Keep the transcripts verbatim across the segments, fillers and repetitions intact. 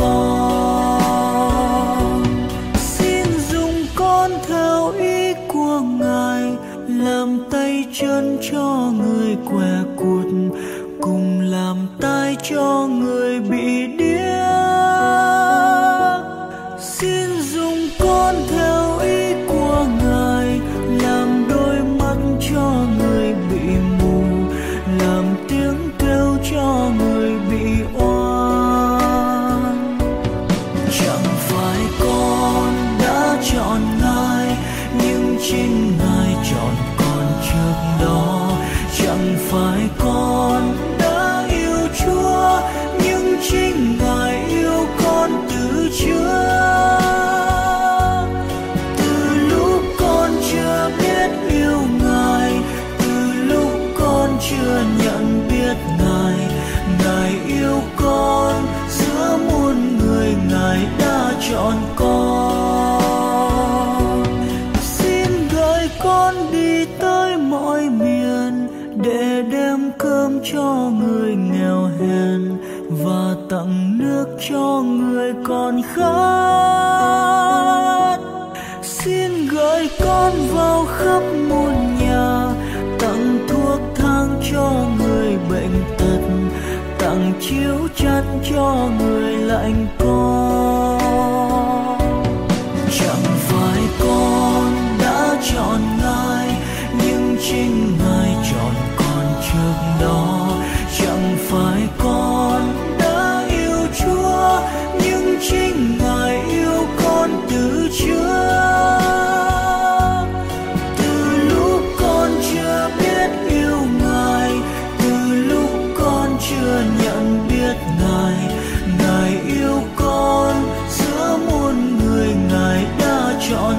con. Xin dùng con theo ý của Ngài, làm tay chân cho người què quụt, cùng làm tai cho người bị điếc. Xin dùng con theo ý của Ngài, làm đôi mắt cho người bị mù, làm tiếng kêu cho người bị oan. Chẳng phải con đã chọn Ngài, nhưng chính Ngài chọn con trước đó. Chẳng phải con đã yêu Chúa, nhưng chính Ngài yêu con từ trước. Từ lúc con chưa biết yêu Ngài, từ lúc con chưa nhận biết Ngài, Ngài yêu con, giữa muôn người Ngài đã chọn con. Xin gửi con đi tới mọi miền, để đem cơm cho người nghèo hèn, và tặng nước cho người còn khát. Xin gửi con vào khắp muôn nhà, tặng thuốc thang cho người bệnh tật, tặng chiếu chăn cho người lạnh con. Chẳng phải con đã chọn Ngài, nhưng chính Ngài chọn con trước đó. Chẳng phải con đã yêu Chúa, nhưng chính Ngài yêu con từ trước. Từ lúc con chưa biết yêu Ngài, từ lúc con chưa nhận biết Ngài, Ngài yêu con, giữa muôn người Ngài đã chọn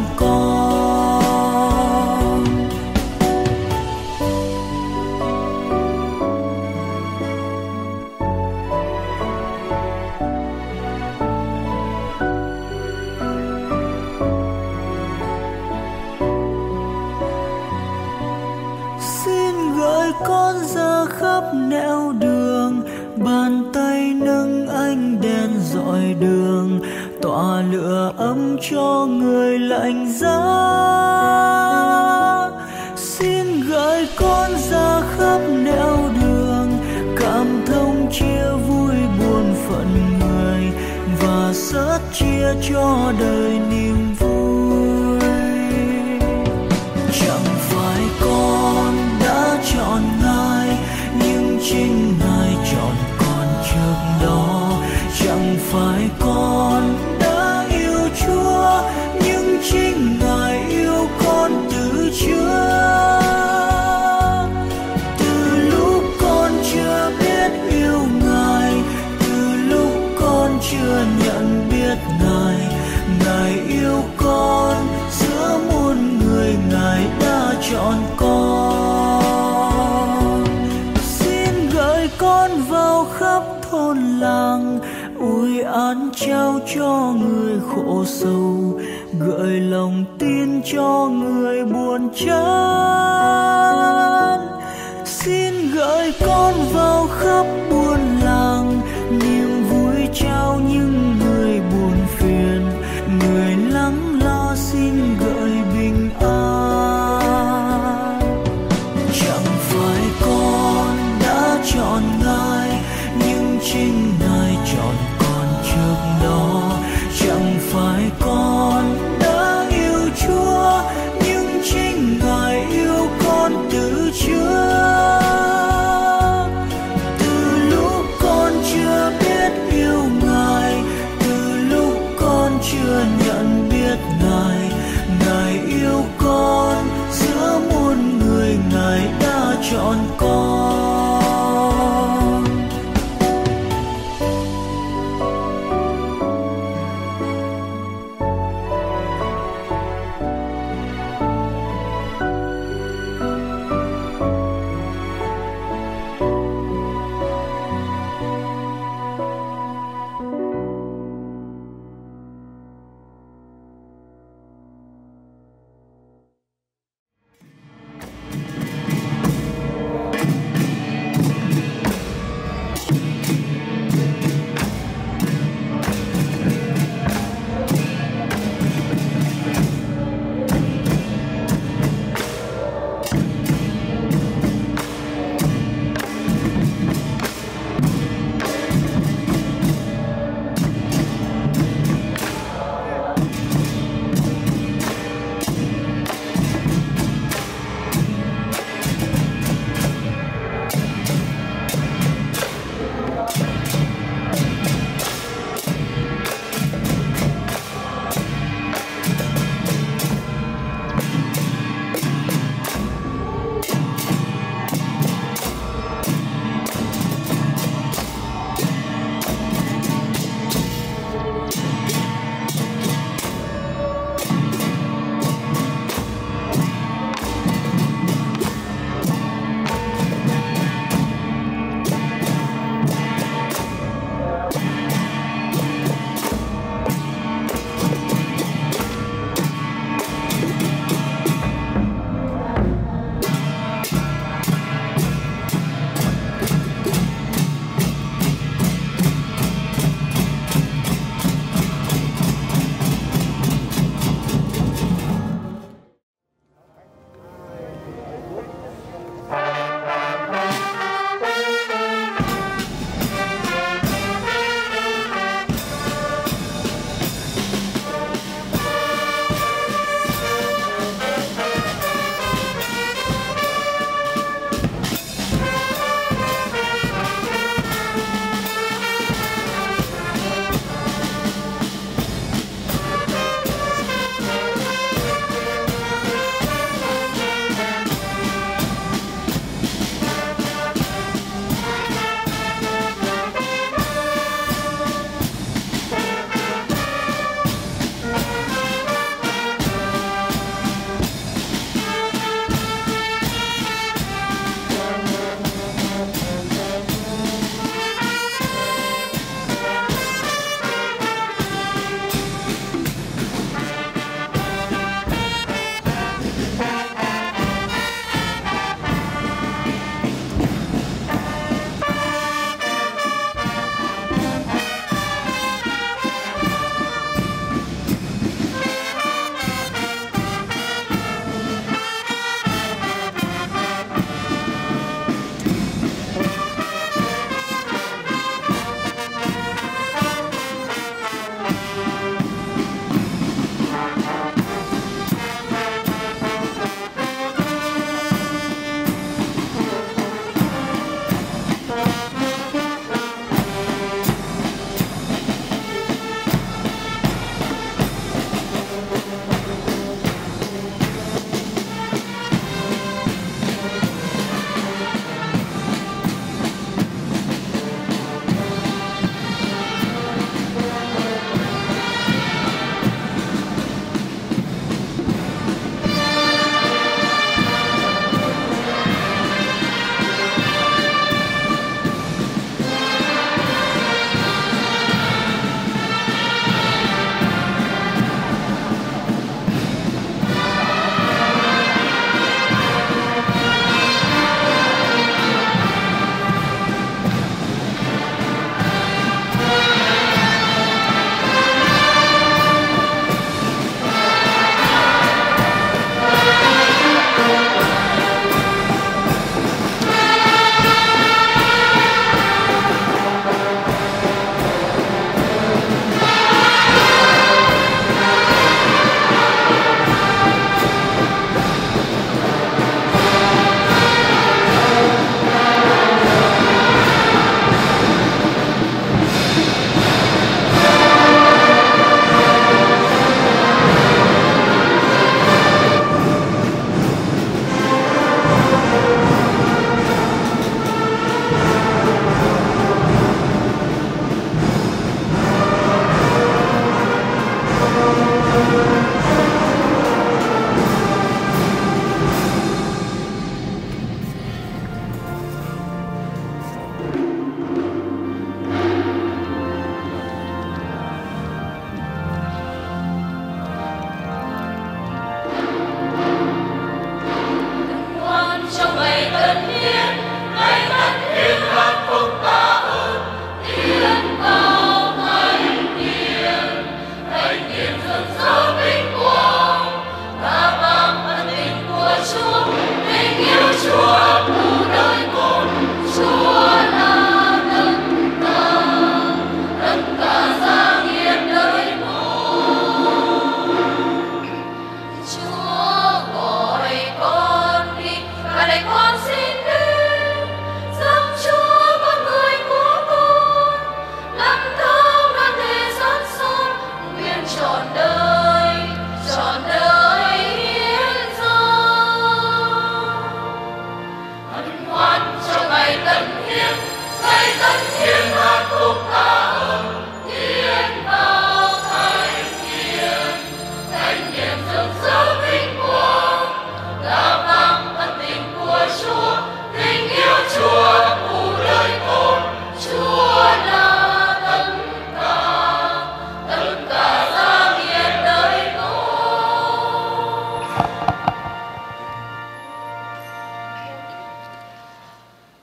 con. Xin gửi con ra khắp nẻo đường, bàn tay nâng ánh đèn dọi đường, tỏa lửa ấm cho người lạnh giá. Xin gửi con ra khắp nẻo đường, cảm thông chia vui buồn phận người, và sớt chia cho đời niềm vui. Chẳng phải con đã chọn Ngài, nhưng chính Ngài chọn con trước đó. Chẳng phải con đã yêu Chúa, nhưng chính Ngài yêu con từ trước. Từ lúc con chưa biết yêu Ngài, từ lúc con chưa nhận biết Ngài, Ngài yêu con, giữa muôn người Ngài đã chọn con. Xin gửi con vào khắp thôn làng, ủi án trao cho người khổ sầu, gợi lòng tin cho người buồn chán. Xin gửi con vào khắp buôn làng, niềm vui trao những người buồn phiền, người lắng lo xin gợi bình an. Chẳng phải con đã chọn Ngài, nhưng chính Ngài chọn con trước đó. Chẳng phải con đã yêu Chúa, nhưng chính Ngài yêu con từ trước. Từ lúc con chưa biết yêu Ngài, từ lúc con chưa nhận biết Ngài, Ngài yêu con, giữa muôn người Ngài đã chọn con.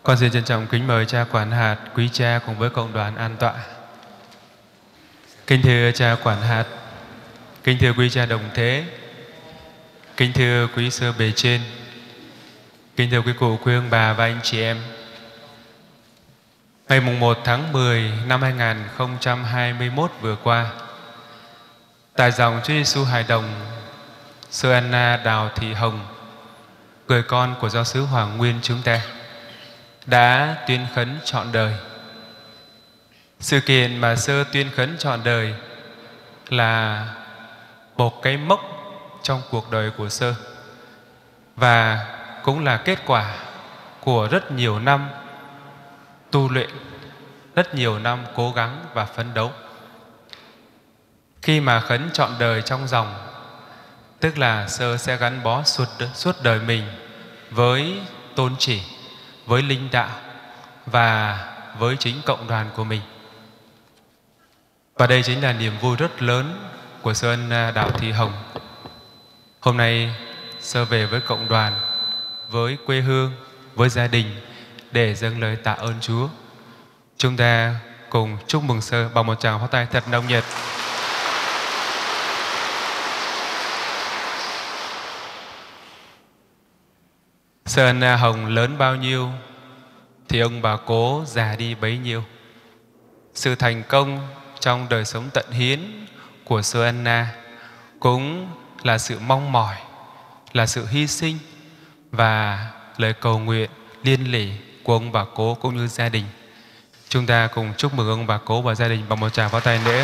Con xin trân trọng kính mời cha quản hạt, quý cha cùng với cộng đoàn an tọa. Kính thưa cha quản hạt, kính thưa quý cha đồng thế, kính thưa quý sơ bề trên, kính thưa quý cụ, quý ông bà và anh chị em. Ngày mùng một tháng mười năm hai nghìn không trăm hai mươi mốt vừa qua, tại dòng Chúa Giêsu hài đồng, Sư Anna Đào Thị Hồng, người con của giáo xứ Hoàng Nguyên chúng ta, đã tuyên khấn trọn đời. Sự kiện mà Sơ tuyên khấn trọn đời là một cái mốc trong cuộc đời của Sơ, và cũng là kết quả của rất nhiều năm tu luyện, rất nhiều năm cố gắng và phấn đấu. Khi mà khấn trọn đời trong dòng, tức là Sơ sẽ gắn bó suốt, suốt đời mình với tôn chỉ, với linh đạo và với chính cộng đoàn của mình. Và đây chính là niềm vui rất lớn của Sư Anna Đào Thị Hồng. Hôm nay Sơ về với cộng đoàn, với quê hương, với gia đình để dâng lời tạ ơn Chúa. Chúng ta cùng chúc mừng Sơ bằng một tràng pháo tay thật nồng nhiệt. Sư Anna Hồng lớn bao nhiêu thì ông bà cố già đi bấy nhiêu. Sự thành công trong đời sống tận hiến của Sư Anna cũng là sự mong mỏi, là sự hy sinh và lời cầu nguyện liên lỉ của ông bà cố cũng như gia đình. Chúng ta cùng chúc mừng ông bà cố và gia đình bằng một tràng pháo tay nữa.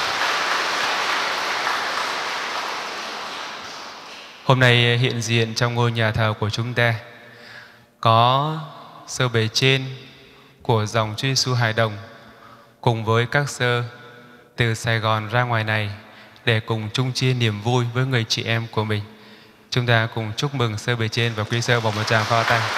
Hôm nay hiện diện trong ngôi nhà thờ của chúng ta có sơ bề trên của dòng Chúa Giêsu hài đồng cùng với các sơ từ Sài Gòn ra ngoài này để cùng chung chia niềm vui với người chị em của mình. Chúng ta cùng chúc mừng sơ bề trên và quý sơ bằng một tràng pháo tay.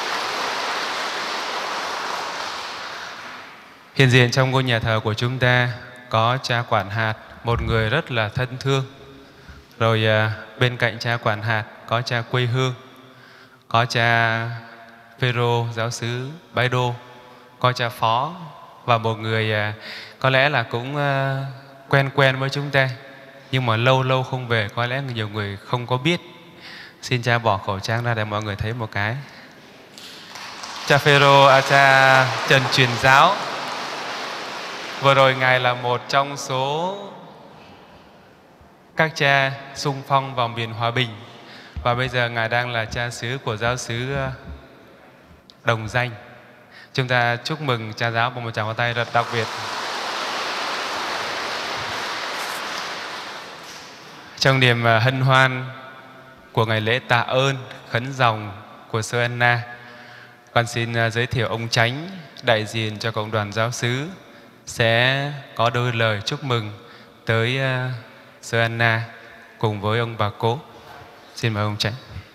Hiện diện trong ngôi nhà thờ của chúng ta có cha quản hạt, một người rất là thân thương. Rồi à, bên cạnh cha quản hạt có cha quê hương, có cha Phêrô giáo xứ Bái Đô, có cha phó và một người à, có lẽ là cũng à, quen quen với chúng ta nhưng mà lâu lâu không về, có lẽ nhiều người không có biết. Xin cha bỏ khẩu trang ra để mọi người thấy một cái. Cha Phêrô, à, cha Trần Truyền Giáo. Vừa rồi ngài là một trong số các cha sung phong vào miền Hòa Bình, và bây giờ ngài đang là cha xứ của giáo xứ Đồng Danh. Chúng ta chúc mừng cha giáo bằng một tràng pháo tay rất đặc biệt. Trong niềm hân hoan của ngày lễ tạ ơn khấn dòng của Sư Anna, con xin giới thiệu ông Chánh, đại diện cho cộng đoàn giáo xứ, sẽ có đôi lời chúc mừng tới uh, Sư Anna cùng với ông bà cố. Xin mời ông Chánh.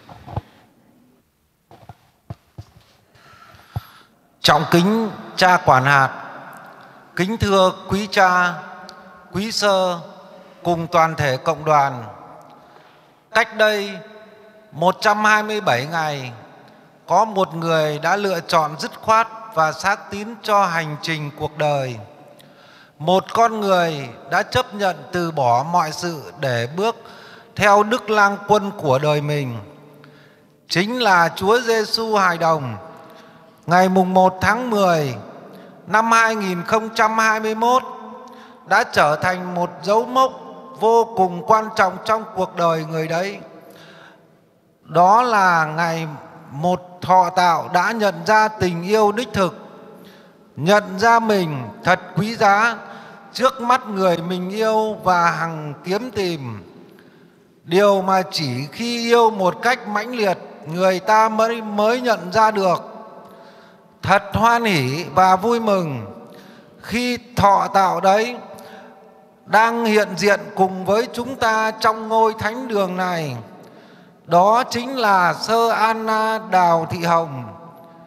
Trọng kính cha quản hạt, kính thưa quý cha, quý sơ cùng toàn thể cộng đoàn. Cách đây một trăm hai mươi bảy ngày, có một người đã lựa chọn dứt khoát và xác tín cho hành trình cuộc đời. Một con người đã chấp nhận từ bỏ mọi sự để bước theo Đức Lang Quân của đời mình, chính là Chúa Giêsu hài đồng. Ngày mùng một tháng mười năm hai nghìn không trăm hai mươi mốt đã trở thành một dấu mốc vô cùng quan trọng trong cuộc đời người đấy. Đó là ngày một thọ tạo đã nhận ra tình yêu đích thực, nhận ra mình thật quý giá trước mắt người mình yêu và hằng kiếm tìm. Điều mà chỉ khi yêu một cách mãnh liệt người ta mới mới nhận ra được. Thật hoan hỷ và vui mừng khi thọ tạo đấy đang hiện diện cùng với chúng ta trong ngôi thánh đường này. Đó chính là Sơ Anna Đào Thị Hồng.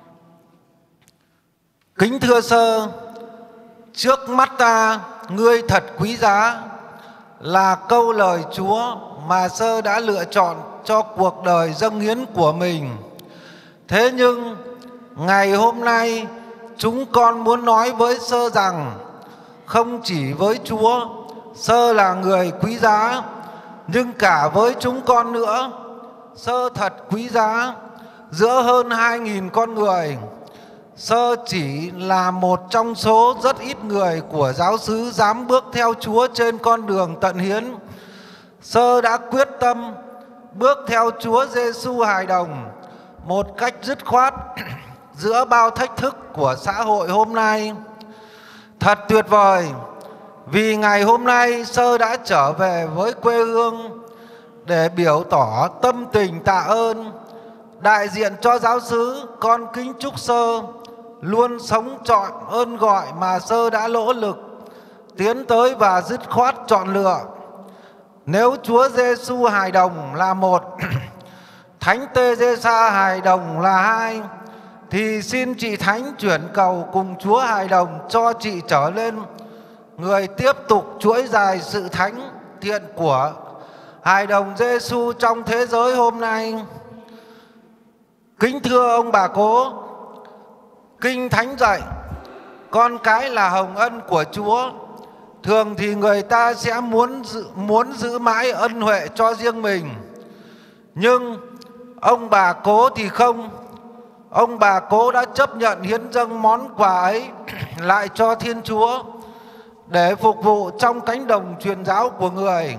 Kính thưa sơ, trước mắt ta ngươi thật quý giá là câu lời Chúa mà sơ đã lựa chọn cho cuộc đời dâng hiến của mình. Thế nhưng Ngày hôm nay chúng con muốn nói với Sơ rằng không chỉ với Chúa, Sơ là người quý giá, nhưng cả với chúng con nữa. Sơ thật quý giá giữa hơn hai nghìn con người. Sơ chỉ là một trong số rất ít người của giáo xứ dám bước theo Chúa trên con đường tận hiến. Sơ đã quyết tâm bước theo Chúa Giêsu hài đồng một cách dứt khoát giữa bao thách thức của xã hội hôm nay. Thật tuyệt vời vì ngày hôm nay Sơ đã trở về với quê hương để biểu tỏ tâm tình tạ ơn. Đại diện cho giáo xứ, con kính chúc Sơ luôn sống trọn ơn gọi mà Sơ đã nỗ lực tiến tới và dứt khoát chọn lựa. Nếu Chúa Giêsu hài đồng là một, Thánh Tê-rê-sa hài đồng là hai, thì xin chị Thánh chuyển cầu cùng Chúa hài đồng cho chị trở lên người tiếp tục chuỗi dài sự thánh thiện của hài đồng Giêsu trong thế giới hôm nay. Kính thưa ông bà cố, Kinh Thánh dạy con cái là hồng ân của Chúa. Thường thì người ta sẽ muốn giữ, muốn giữ mãi ân huệ cho riêng mình. Nhưng ông bà cố thì không. Ông bà cố đã chấp nhận hiến dâng món quà ấy lại cho Thiên Chúa để phục vụ trong cánh đồng truyền giáo của người.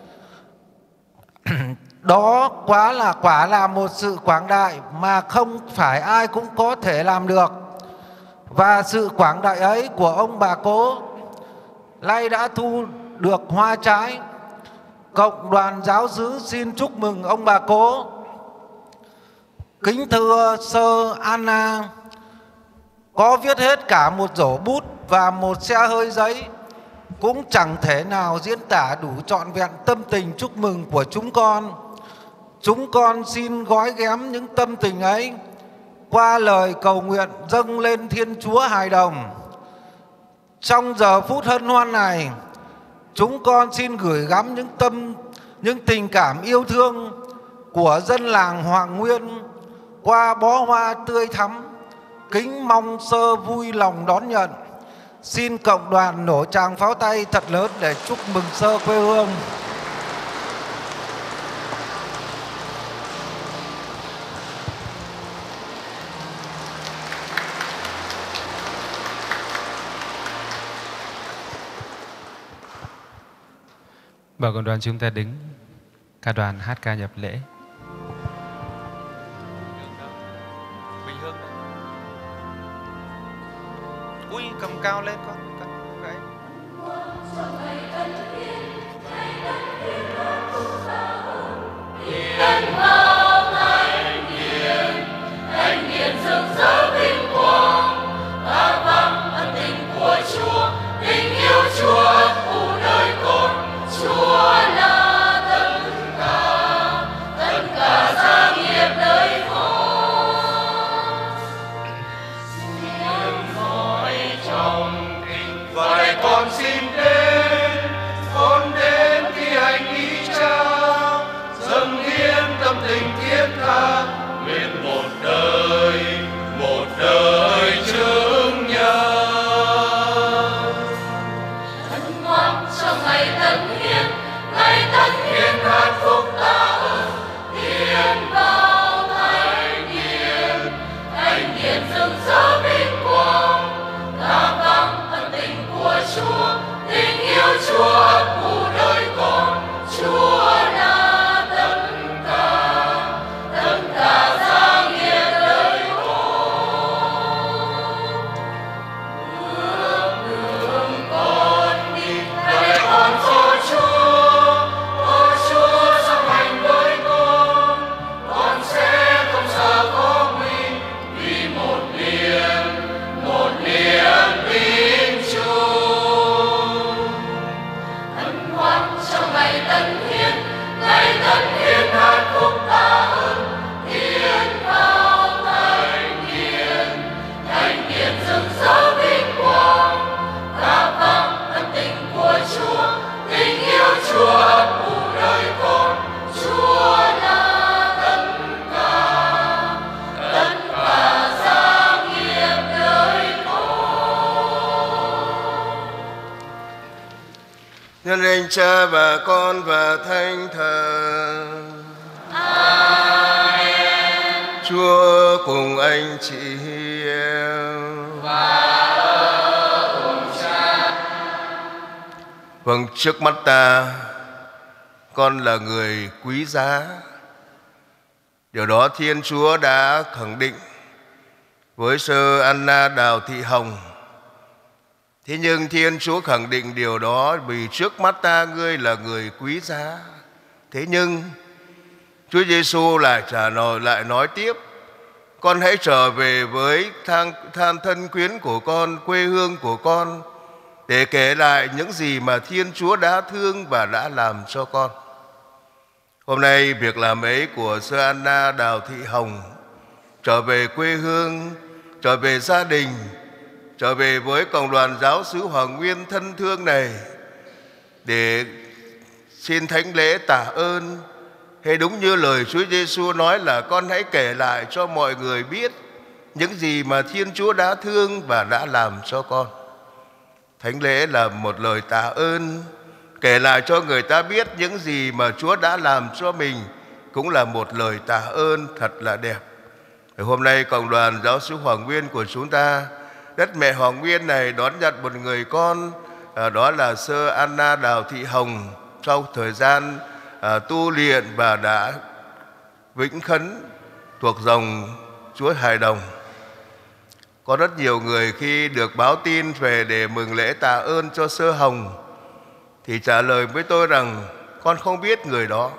Đó quá là quả là một sự quảng đại mà không phải ai cũng có thể làm được. Và sự quảng đại ấy của ông bà cố nay đã thu được hoa trái. Cộng đoàn giáo xứ xin chúc mừng ông bà cố. Kính thưa Sơ Anna, có viết hết cả một rổ bút và một xe hơi giấy cũng chẳng thể nào diễn tả đủ trọn vẹn tâm tình chúc mừng của chúng con. Chúng con xin gói ghém những tâm tình ấy qua lời cầu nguyện dâng lên Thiên Chúa hài đồng. Trong giờ phút hân hoan này, chúng con xin gửi gắm những tâm, những tình cảm yêu thương của dân làng Hoàng Nguyên qua bó hoa tươi thắm, kính mong Sơ vui lòng đón nhận. Xin cộng đoàn nổ tràng pháo tay thật lớn để chúc mừng Sơ quê hương. Bảo cộng đoàn chúng ta đứng, ca đoàn hát ca nhập lễ. Bình Hương đây. Ui, cầm cao lên con, cầm gãy. Hiền bao thanh hiền, thanh hiền rực rỡ vinh quang, ta vang ân tình của Chúa, tình yêu Chúa ấp ủ đời con. Chúa là tất cả, tất cả gia nghiệp đời con. Tiếng nói trong kinh và con xin đến, con đến khi anh ý Cha dâng hiến tâm tình thiết tha, nguyện một đời, một đời chứng nhân. Hân hoan cho ngày tận ngày tận hiến hát phúc tạ ơn, hiến bao thanh hiền, thanh hiền rực rỡ vinh quang, ta vang ân tình của Chúa, tình yêu Chúa ấp ủ đời con. Chúa là tất cả, tất cả gia nghiệp đời con. Bước đường con đi để con cho Chúa. Chúa là tất cả, tất cả gia danh Cha và Con và Thánh Thần. Amen. Chúa cùng anh chị em và ở cùng Cha. Vâng, trước mắt ta, con là người quý giá. Điều đó Thiên Chúa đã khẳng định với sơ Anna Đào Thị Hồng. Thế nhưng Thiên Chúa khẳng định điều đó vì trước mắt ta ngươi là người quý giá. Thế nhưng Chúa Giêsu lại trả lời, lại nói tiếp: con hãy trở về với than, than thân quyến của con, quê hương của con, để kể lại những gì mà Thiên Chúa đã thương và đã làm cho con. Hôm nay việc làm ấy của sơ Anna Đào Thị Hồng, trở về quê hương, trở về gia đình, trở về với cộng đoàn giáo xứ Hoàng Nguyên thân thương này, để xin thánh lễ tạ ơn, hay đúng như lời Chúa Giêsu nói là con hãy kể lại cho mọi người biết những gì mà Thiên Chúa đã thương và đã làm cho con. Thánh lễ là một lời tạ ơn, kể lại cho người ta biết những gì mà Chúa đã làm cho mình cũng là một lời tạ ơn thật là đẹp. Hôm nay cộng đoàn giáo xứ Hoàng Nguyên của chúng ta, đất mẹ Hoàng Nguyên này đón nhận một người con, đó là sơ Anna Đào Thị Hồng, sau thời gian à, tu luyện và đã vĩnh khấn thuộc dòng Chúa Hài Đồng. Có rất nhiều người khi được báo tin về để mừng lễ tạ ơn cho sơ Hồng thì trả lời với tôi rằng con không biết người đó,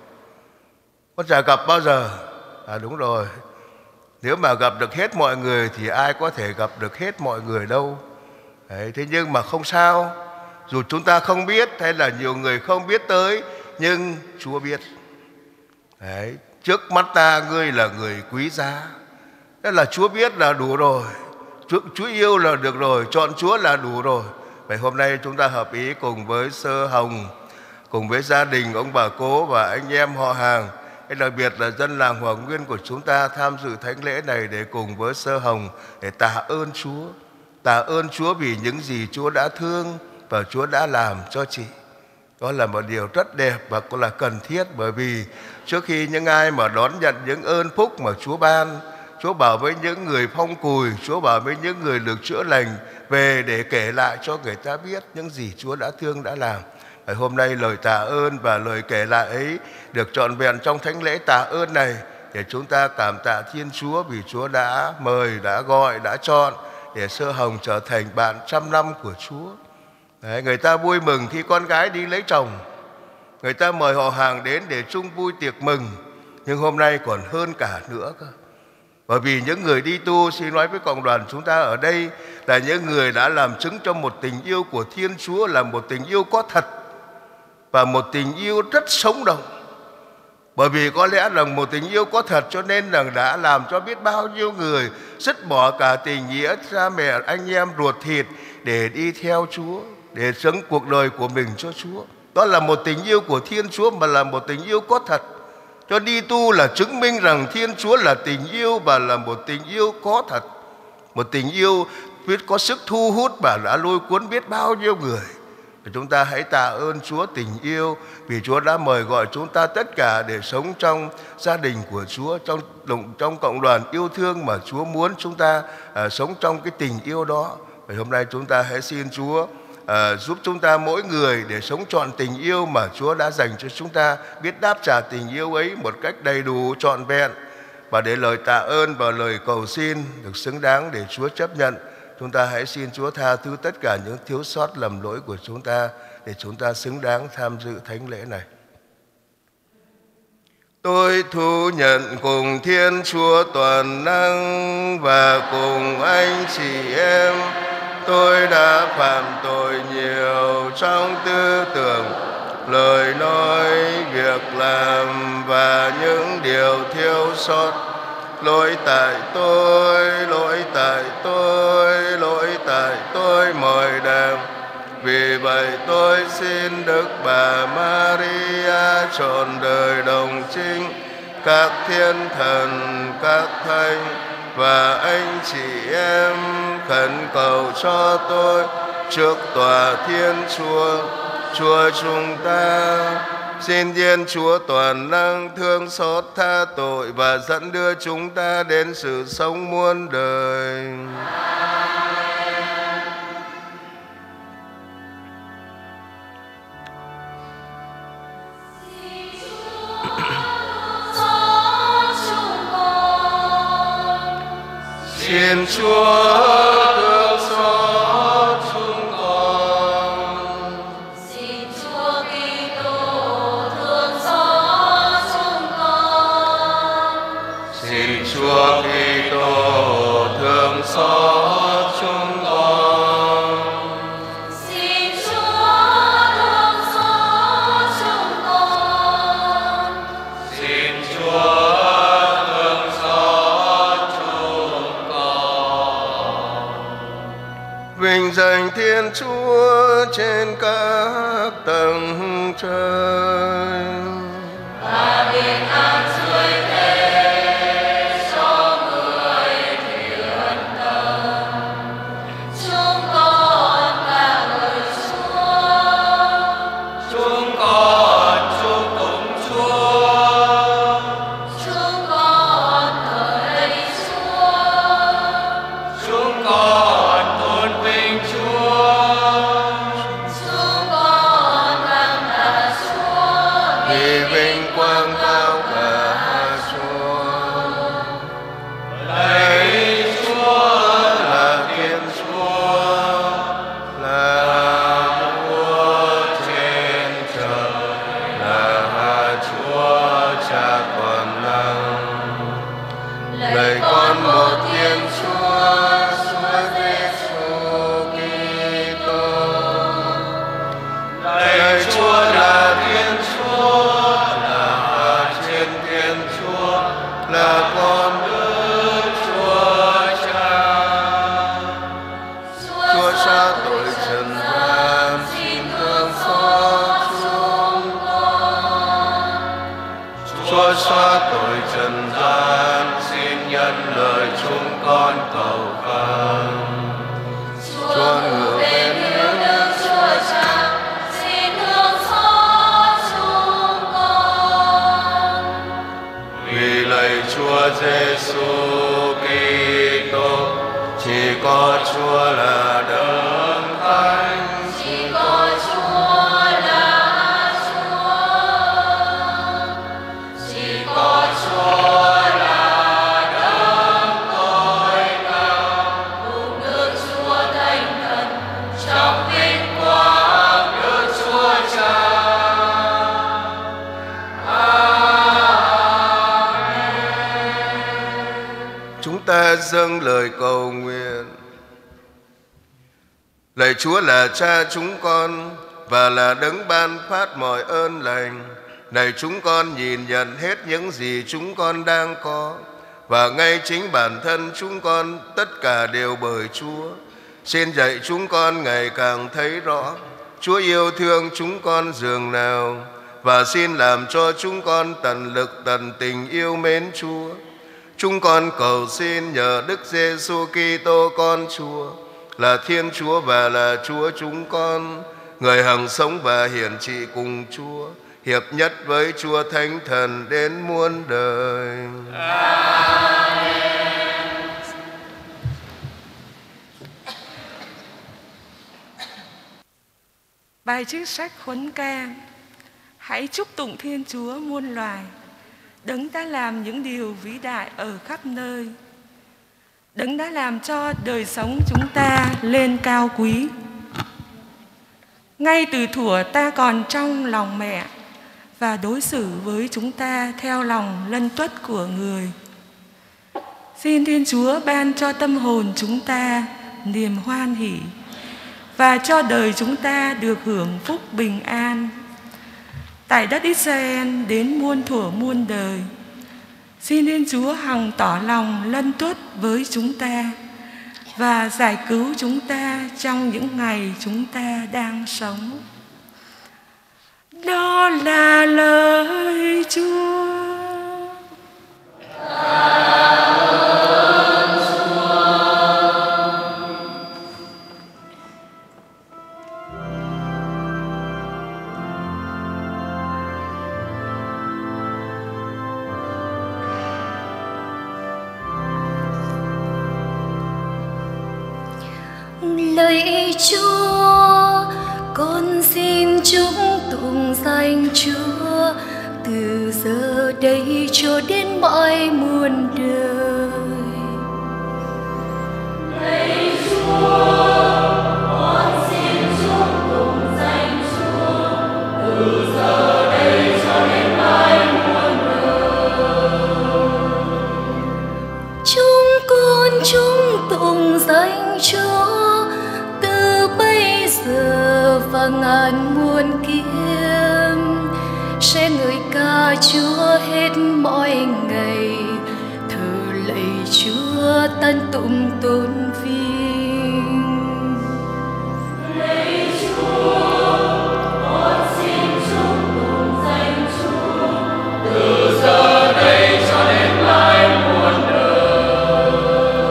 con chả gặp bao giờ. À đúng rồi, nếu mà gặp được hết mọi người thì ai có thể gặp được hết mọi người đâu. Đấy, thế nhưng mà không sao, dù chúng ta không biết hay là nhiều người không biết tới, nhưng Chúa biết. Đấy, trước mắt ta ngươi là người quý giá. Đó là Chúa biết là đủ rồi, Chúa, Chúa yêu là được rồi, chọn Chúa là đủ rồi. Vậy hôm nay chúng ta hợp ý cùng với sơ Hồng, cùng với gia đình ông bà cố và anh em họ hàng, hay đặc biệt là dân làng Hoàng Nguyên của chúng ta tham dự thánh lễ này để cùng với sơ Hồng để tạ ơn Chúa. Tạ ơn Chúa vì những gì Chúa đã thương và Chúa đã làm cho chị. Đó là một điều rất đẹp và cũng là cần thiết, bởi vì trước khi những ai mà đón nhận những ơn phúc mà Chúa ban, Chúa bảo với những người phong cùi, Chúa bảo với những người được chữa lành về để kể lại cho người ta biết những gì Chúa đã thương đã làm. Và hôm nay lời tạ ơn và lời kể lại ấy được trọn vẹn trong thánh lễ tạ ơn này, để chúng ta cảm tạ Thiên Chúa vì Chúa đã mời, đã gọi, đã chọn để sơ Hồng trở thành bạn trăm năm của Chúa. Đấy, người ta vui mừng khi con gái đi lấy chồng, người ta mời họ hàng đến để chung vui tiệc mừng, nhưng hôm nay còn hơn cả nữa cơ. Bởi vì những người đi tu, xin nói với cộng đoàn chúng ta ở đây, là những người đã làm chứng cho một tình yêu của Thiên Chúa, là một tình yêu có thật và một tình yêu rất sống động. Bởi vì có lẽ là một tình yêu có thật cho nên là đã làm cho biết bao nhiêu người dứt bỏ cả tình nghĩa cha mẹ anh em ruột thịt để đi theo Chúa, để sống cuộc đời của mình cho Chúa. Đó là một tình yêu của Thiên Chúa mà là một tình yêu có thật. Cho đi tu là chứng minh rằng Thiên Chúa là tình yêu và là một tình yêu có thật. Một tình yêu biết có sức thu hút và đã lôi cuốn biết bao nhiêu người. Chúng ta hãy tạ ơn Chúa tình yêu vì Chúa đã mời gọi chúng ta tất cả để sống trong gia đình của Chúa, trong trong cộng đoàn yêu thương mà Chúa muốn chúng ta à, sống trong cái tình yêu đó. Vậy hôm nay chúng ta hãy xin Chúa à, giúp chúng ta mỗi người để sống trọn tình yêu mà Chúa đã dành cho chúng ta, biết đáp trả tình yêu ấy một cách đầy đủ trọn vẹn, và để lời tạ ơn và lời cầu xin được xứng đáng để Chúa chấp nhận. Chúng ta hãy xin Chúa tha thứ tất cả những thiếu sót lầm lỗi của chúng ta để chúng ta xứng đáng tham dự thánh lễ này. Tôi thú nhận cùng Thiên Chúa toàn năng và cùng anh chị em, tôi đã phạm tội nhiều trong tư tưởng, lời nói, việc làm và những điều thiếu sót. Lỗi tại tôi, lỗi tại tôi, lỗi tại tôi mọi đêm. Vì vậy tôi xin Đức Bà Maria trọn đời đồng trinh, các thiên thần, các thánh và anh chị em khẩn cầu cho tôi trước tòa Thiên Chúa, Chúa chúng ta. Xin Thiên Chúa toàn năng thương xót tha tội và dẫn đưa chúng ta đến sự sống muôn đời. Xin Chúa thương xót chúng con. Xin Chúa Kitô thương xót chúng con. Xin Chúa Kitô thương xót chúng con. Xin Chúa thương xót chúng con. Xin Chúa thương xót chúng con. Vinh danh Thiên Chúa trên các tầng trời. Và bình an xuôi thế cho người thiện tâm. Chúng con ca ngợi Chúa. Chúng con chúc tụng Chúa. Chúng con thờ lạy Chúa. Chúng con tôn vinh Chúa. Chúng con cảm tạ Chúa Vì vinh quang cao cả Chúa. Lạy Chúa là Thiên Chúa, là Vua trên trời, là Chúa Cha toàn năng. Lạy con một Thiên Chúa, Chúa Giêsu Kitô. Lạy Chúa là Thiên Chúa, là trên Thiên Chúa, là con Đức Chúa Cha. Chúa Cha tội trần gian, xin thương xót chúng con. Chúa xóa tội trần gian, xin nhân lời chúng con cầu van. Chúa ngự bên hiếu Đức Chúa Cha, xin thương xót chúng con. vì lạy Chúa Giêsu Kitô, chỉ có Chúa là đấng thánh, Chỉ có Chúa là Chúa. Chỉ có Chúa là đấng tối cao, cùng Đức Chúa Thánh Thần trong vinh quang Đức Chúa Cha. Chúng ta dâng lời cầu nguyện. Lạy Chúa là Cha chúng con và là đấng ban phát mọi ơn lành. Này chúng con nhìn nhận hết những gì chúng con đang có, và ngay chính bản thân chúng con tất cả đều bởi Chúa. Xin dạy chúng con ngày càng thấy rõ Chúa yêu thương chúng con dường nào, và xin làm cho chúng con tận lực tận tình yêu mến Chúa. Chúng con cầu xin nhờ Đức Giêsu Kitô con Chúa, là Thiên Chúa và là Chúa chúng con, người hằng sống và hiển trị cùng Chúa, hiệp nhất với Chúa Thánh Thần đến muôn đời. Bài trích sách Huấn Ca. Hãy chúc tụng Thiên Chúa muôn loài, Đấng đã làm những điều vĩ đại ở khắp nơi. Đấng đã làm cho đời sống chúng ta lên cao quý. Ngay từ thuở ta còn trong lòng mẹ, và đối xử với chúng ta theo lòng lân tuất của người. Xin Thiên Chúa ban cho tâm hồn chúng ta niềm hoan hỷ, và cho đời chúng ta được hưởng phúc bình an tại đất Israel đến muôn thuở muôn đời. Xin Thiên Chúa hằng tỏ lòng lân tuất với chúng ta và giải cứu chúng ta trong những ngày chúng ta đang sống. Đó là lời Chúa. Lạy Chúa, con xin chúc tụng danh Chúa từ giờ đây cho đến mãi muôn đời. Lạy Chúa, con xin chúc tụng danh Chúa từ giờ đây cho đến mãi muôn đời. Chúng con chúng tụng danh Chúa từ bây giờ và ngàn muôn kiếp, sẽ ngợi ca Chúa hết mọi ngày, thờ lạy Chúa tân tụng tôn vinh. Lạy Chúa, con xin chúc tụng danh Chúa từ giờ đây cho đến mãi muôn đời.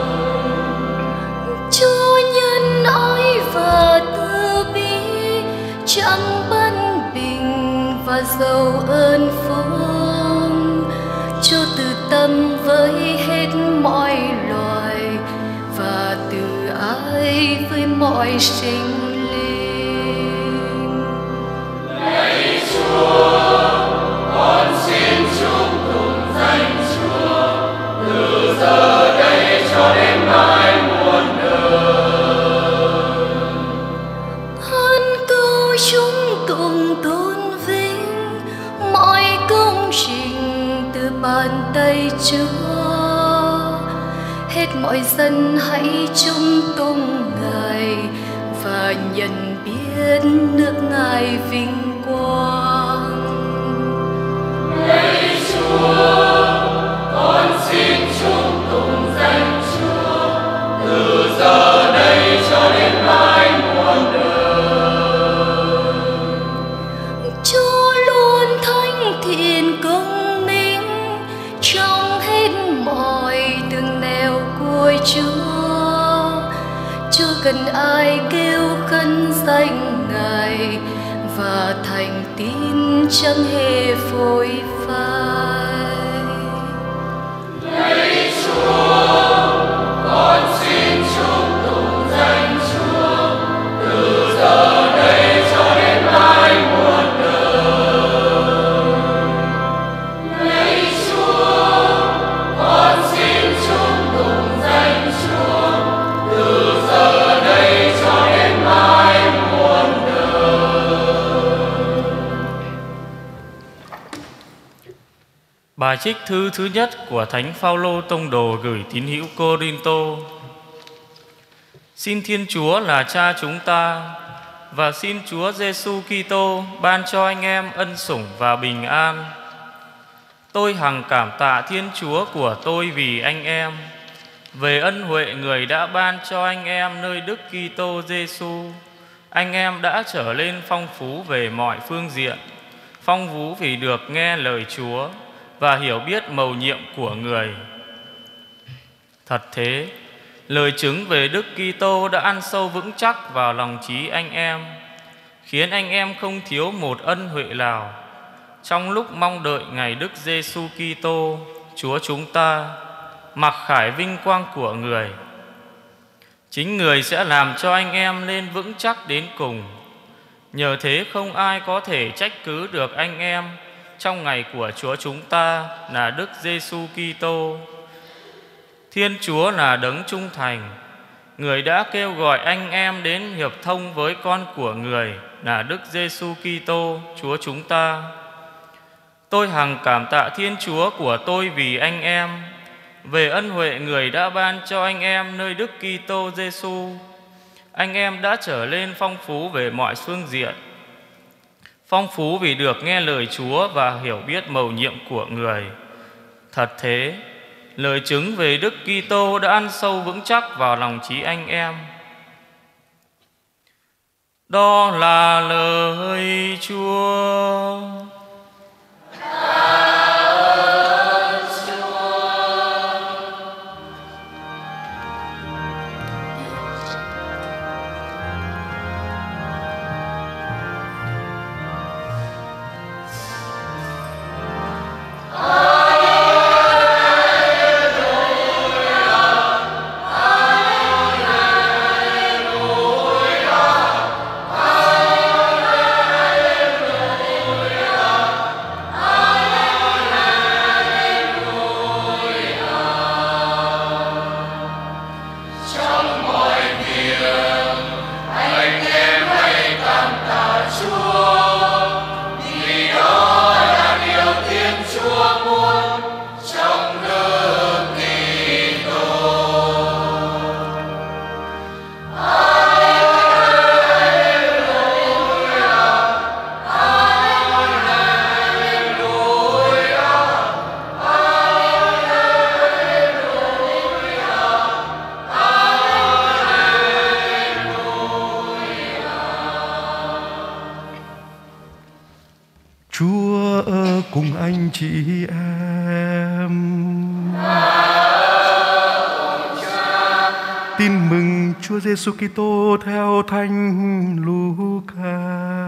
Chúa nhân ái và từ bi, chẳng bất bình và giàu ơn phúc, Chúa từ tâm với hết mọi loài và từ ái với mọi sinh linh. Lạy Chúa, con xin chúc tụng danh Chúa từ giờ đây cho đến mãi muôn đời. Hân câu chúng cùng tôn vinh mọi công trình từ bàn tay Chúa. Hết mọi dân hãy chung tung Ngài và nhận biết nước Ngài vinh quang. Lạy Chúa, con xin chúc tụng danh Chúa từ giờ đây cho đến mãi muôn đời. Chúa luôn thánh thiện công minh trong hết mọi đường nẻo của Chúa. Chúa cần ai kêu khấn danh Ngài và thành tín chẳng hề phôi phai. Lạy Chúa, con xin chúc tụng danh Chúa từ giờ đây cho đến mãi muôn đời. Lạy Chúa, con xin chúc tụng danh Chúa từ giờ đây cho đến mãi muôn đời. Bài trích thư thứ nhất của Thánh Phaolô tông đồ gửi tín hữu Cô-rin-tô. Xin Thiên Chúa là Cha chúng ta và xin Chúa Giêsu Kitô ban cho anh em ân sủng và bình an. Tôi hằng cảm tạ Thiên Chúa của tôi vì anh em, về ân huệ Người đã ban cho anh em nơi Đức Kitô Giêsu. Anh em đã trở lên phong phú về mọi phương diện, phong phú vì được nghe lời Chúa và hiểu biết mầu nhiệm của Người. Thật thế, lời chứng về Đức Kitô đã ăn sâu vững chắc vào lòng trí anh em, khiến anh em không thiếu một ân huệ nào trong lúc mong đợi ngày Đức Giêsu Kitô, Chúa chúng ta, mặc khải vinh quang của Người. Chính Người sẽ làm cho anh em lên vững chắc đến cùng. Nhờ thế không ai có thể trách cứ được anh em trong ngày của Chúa chúng ta là Đức Giêsu Kitô. Thiên Chúa là đấng trung thành, Người đã kêu gọi anh em đến hiệp thông với con của Người là Đức Giêsu Kitô, Chúa chúng ta. Tôi hằng cảm tạ Thiên Chúa của tôi vì anh em, về ân huệ Người đã ban cho anh em nơi Đức Kitô Giêsu. Anh em đã trở lên phong phú về mọi phương diện, phong phú vì được nghe lời Chúa và hiểu biết mầu nhiệm của Người. Thật thế, lời chứng về Đức Kitô đã ăn sâu vững chắc vào lòng trí anh em. Đó là lời Chúa. Hallelujah, hallelujah. Chúa ở cùng anh chị em. Tin mừng Chúa Giêsu Kitô theo Thánh Luca.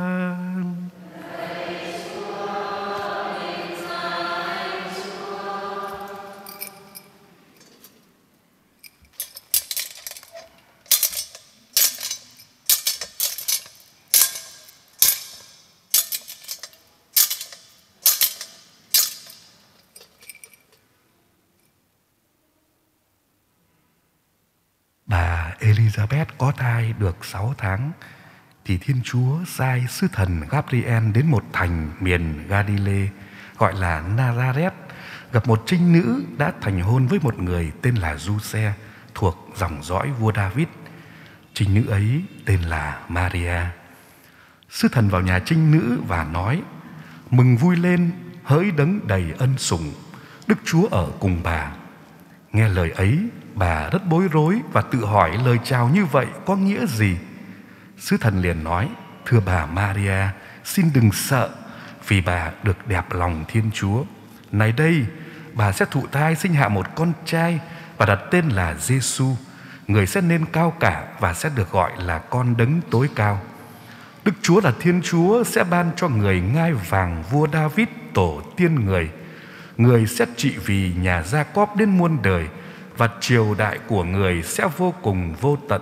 Bà Elizabeth có thai được sáu tháng thì Thiên Chúa sai sứ thần Gabriel đến một thành miền Galilee gọi là Nazareth, gặp một trinh nữ đã thành hôn với một người tên là Giuse thuộc dòng dõi vua David. Trinh nữ ấy tên là Maria. Sứ thần vào nhà trinh nữ và nói: Mừng vui lên, hỡi đấng đầy ân sủng, Đức Chúa ở cùng bà. Nghe lời ấy, bà rất bối rối và tự hỏi lời chào như vậy có nghĩa gì. Sứ thần liền nói: Thưa bà Maria, xin đừng sợ, vì bà được đẹp lòng Thiên Chúa. Này đây, bà sẽ thụ thai sinh hạ một con trai và đặt tên là Giêsu. Người sẽ nên cao cả và sẽ được gọi là con đấng tối cao. Đức Chúa là Thiên Chúa sẽ ban cho người ngai vàng vua David tổ tiên người. Người sẽ trị vì nhà Gia-cóp đến muôn đời, và triều đại của người sẽ vô cùng vô tận.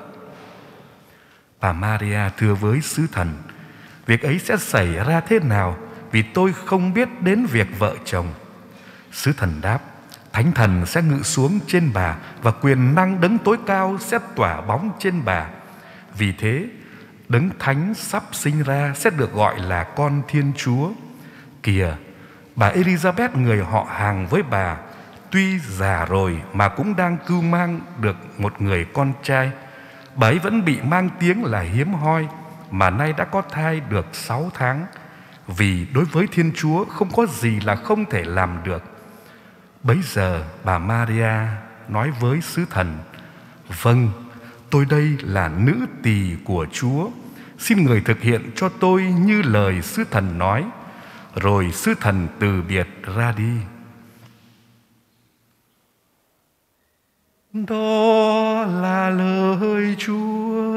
Bà Maria thưa với sứ thần: Việc ấy sẽ xảy ra thế nào, vì tôi không biết đến việc vợ chồng. Sứ thần đáp: Thánh thần sẽ ngự xuống trên bà, và quyền năng đấng tối cao sẽ tỏa bóng trên bà. Vì thế, đấng thánh sắp sinh ra sẽ được gọi là con Thiên Chúa. Kìa, bà Elizabeth người họ hàng với bà, tuy già rồi mà cũng đang cưu mang được một người con trai. Bà ấy vẫn bị mang tiếng là hiếm hoi, mà nay đã có thai được sáu tháng. Vì đối với Thiên Chúa không có gì là không thể làm được. Bấy giờ bà Maria nói với sứ thần: Vâng, tôi đây là nữ tỳ của Chúa, xin người thực hiện cho tôi như lời sứ thần nói. Rồi sứ thần từ biệt ra đi. Đó là lời Chúa.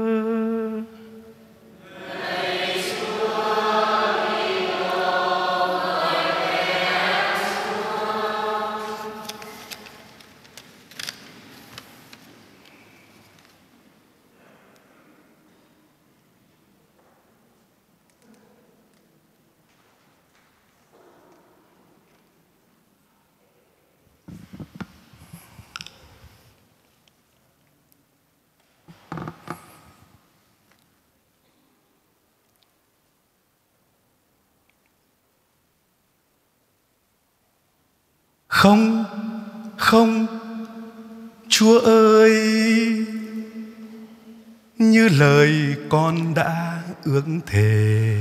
Không, không, Chúa ơi, như lời con đã ước thề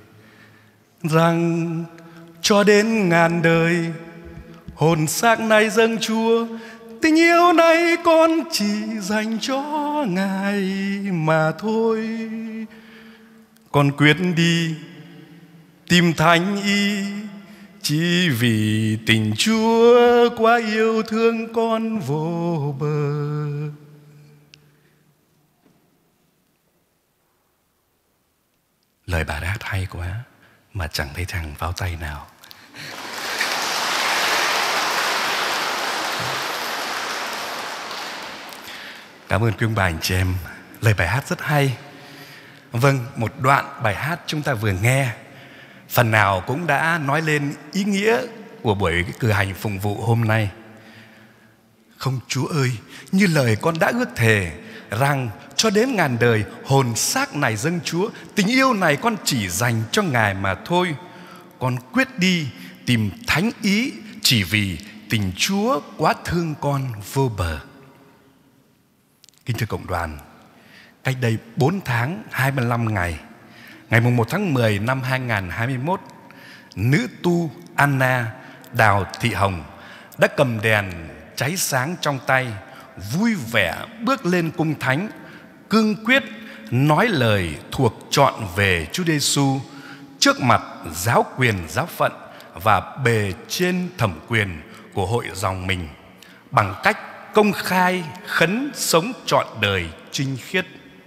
rằng cho đến ngàn đời hồn xác này dâng Chúa, tình yêu này con chỉ dành cho Ngài mà thôi. Con quyết đi tìm Thánh Y, chỉ vì tình Chúa quá yêu thương con vô bờ. Lời bà hát hay quá, mà chẳng thấy thằng pháo tay nào. Cảm ơn quý ông bà anh chị em. Lời bài hát rất hay. Vâng, một đoạn bài hát chúng ta vừa nghe phần nào cũng đã nói lên ý nghĩa của buổi cử hành phụng vụ hôm nay. Không, Chúa ơi, như lời con đã ước thề rằng cho đến ngàn đời hồn xác này dâng Chúa, tình yêu này con chỉ dành cho Ngài mà thôi. Con quyết đi tìm Thánh Ý, chỉ vì tình Chúa quá thương con vô bờ. Kính thưa cộng đoàn, cách đây bốn tháng hai mươi lăm ngày, ngày mùng một tháng mười năm hai nghìn không trăm hai mươi mốt, nữ tu Anna Đào Thị Hồng đã cầm đèn cháy sáng trong tay, vui vẻ bước lên cung thánh, cương quyết nói lời thuộc trọn về Chúa Giêsu trước mặt giáo quyền giáo phận và bề trên thẩm quyền của hội dòng mình bằng cách công khai khấn sống trọn đời trinh khiết.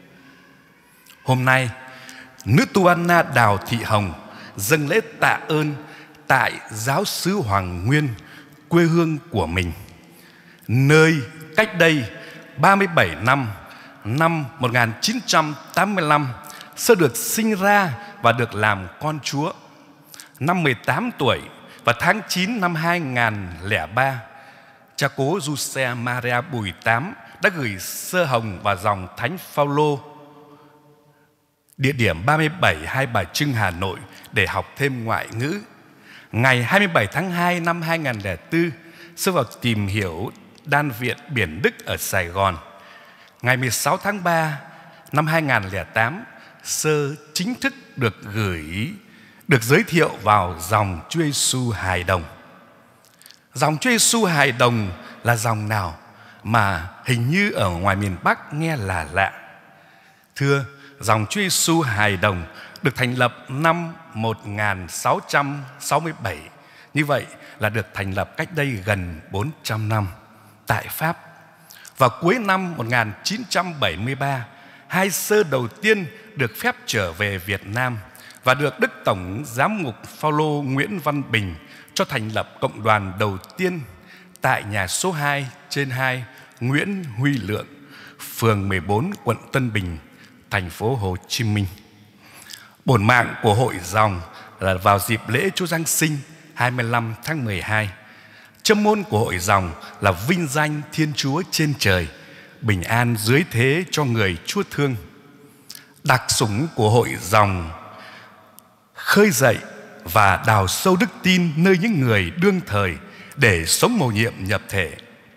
Hôm nay, nữ tu Anna Đào Thị Hồng dâng lễ tạ ơn tại giáo xứ Hoàng Nguyên, quê hương của mình, nơi cách đây ba mươi bảy năm, năm một nghìn chín trăm tám mươi lăm, sơ được sinh ra và được làm con Chúa. Năm mười tám tuổi và tháng chín năm hai nghìn không trăm lẻ ba, cha cố Giuse Maria Bùi Tám đã gửi sơ hồng vào dòng Thánh Phaolô, địa điểm ba mươi bảy Hai Bà Trưng, Hà Nội để học thêm ngoại ngữ. Ngày hai mươi bảy tháng hai năm hai nghìn không trăm lẻ bốn, sơ vào tìm hiểu Đan viện Biển Đức ở Sài Gòn. Ngày mười sáu tháng ba năm hai nghìn không trăm lẻ tám, sơ chính thức được gửi được giới thiệu vào dòng Chúa Giêsu hài đồng. Dòng Chúa Giêsu hài đồng là dòng nào mà hình như ở ngoài miền Bắc nghe là lạ? Thưa, dòng Chúa Giêsu hài đồng được thành lập năm một nghìn sáu trăm sáu mươi bảy. Như vậy là được thành lập cách đây gần bốn trăm năm tại Pháp. Vào cuối năm một nghìn chín trăm bảy mươi ba, hai sơ đầu tiên được phép trở về Việt Nam và được Đức Tổng Giám mục Phaolô Nguyễn Văn Bình cho thành lập cộng đoàn đầu tiên tại nhà số hai trên hai Nguyễn Huy Lượng, phường mười bốn, quận Tân Bình, thành phố Hồ Chí Minh. Bổn mạng của hội dòng là vào dịp lễ Chúa Giáng sinh hai mươi lăm tháng mười hai. Châm môn của hội dòng là vinh danh Thiên Chúa trên trời, bình an dưới thế cho người Chúa thương. Đặc sủng của hội dòng khơi dậy và đào sâu đức tin nơi những người đương thời để sống mầu nhiệm nhập thể.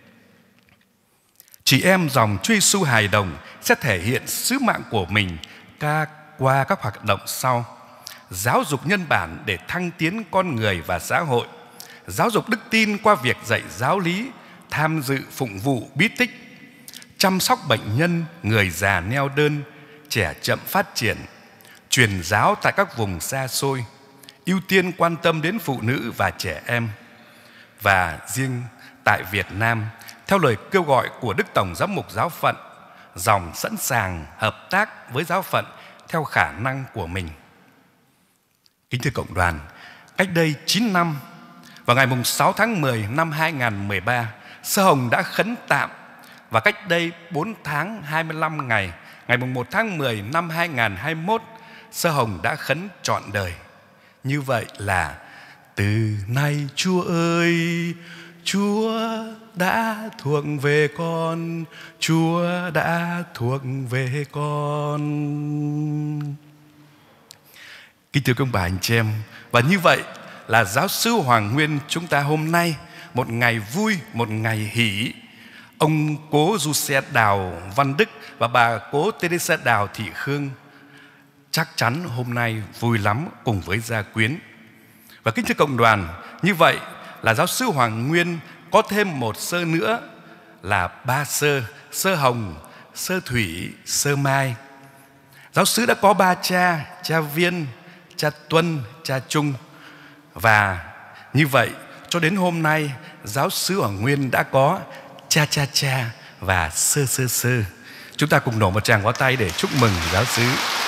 Chị em dòng Chúa Giêsu hài đồng sẽ thể hiện sứ mạng của mình qua các hoạt động sau: giáo dục nhân bản để thăng tiến con người và xã hội, giáo dục đức tin qua việc dạy giáo lý, tham dự phụng vụ bí tích, chăm sóc bệnh nhân, người già neo đơn, trẻ chậm phát triển, truyền giáo tại các vùng xa xôi, ưu tiên quan tâm đến phụ nữ và trẻ em. Và riêng tại Việt Nam, theo lời kêu gọi của Đức Tổng Giám mục Giáo phận, dòng sẵn sàng hợp tác với giáo phận theo khả năng của mình. Kính thưa cộng đoàn, cách đây chín năm, vào ngày sáu tháng mười năm hai nghìn không trăm mười ba, sơ hồng đã khấn tạm, và cách đây bốn tháng hai mươi lăm ngày, ngày một tháng mười năm hai nghìn không trăm hai mươi mốt, sơ hồng đã khấn trọn đời. Như vậy là: từ nay Chúa ơi, Chúa đã thuộc về con, Chúa đã thuộc về con. Kính thưa các bà anh chị em, và như vậy là giáo xứ Hoàng Nguyên chúng ta hôm nay một ngày vui, một ngày hỷ. Ông cố Giuse Đào Văn Đức và bà cố Teresa Đào Thị Khương chắc chắn hôm nay vui lắm cùng với gia quyến. Và kính thưa cộng đoàn, như vậy là giáo xứ Hoàng Nguyên có thêm một sơ nữa là ba sơ: sơ Hồng, sơ Thủy, sơ Mai. Giáo xứ đã có ba cha: cha Viên, cha Tuân, cha Trung. Và như vậy cho đến hôm nay, giáo xứ Hoàng Nguyên đã có cha cha cha và sơ sơ sơ. Chúng ta cùng nổ một tràng pháo tay để chúc mừng giáo xứ.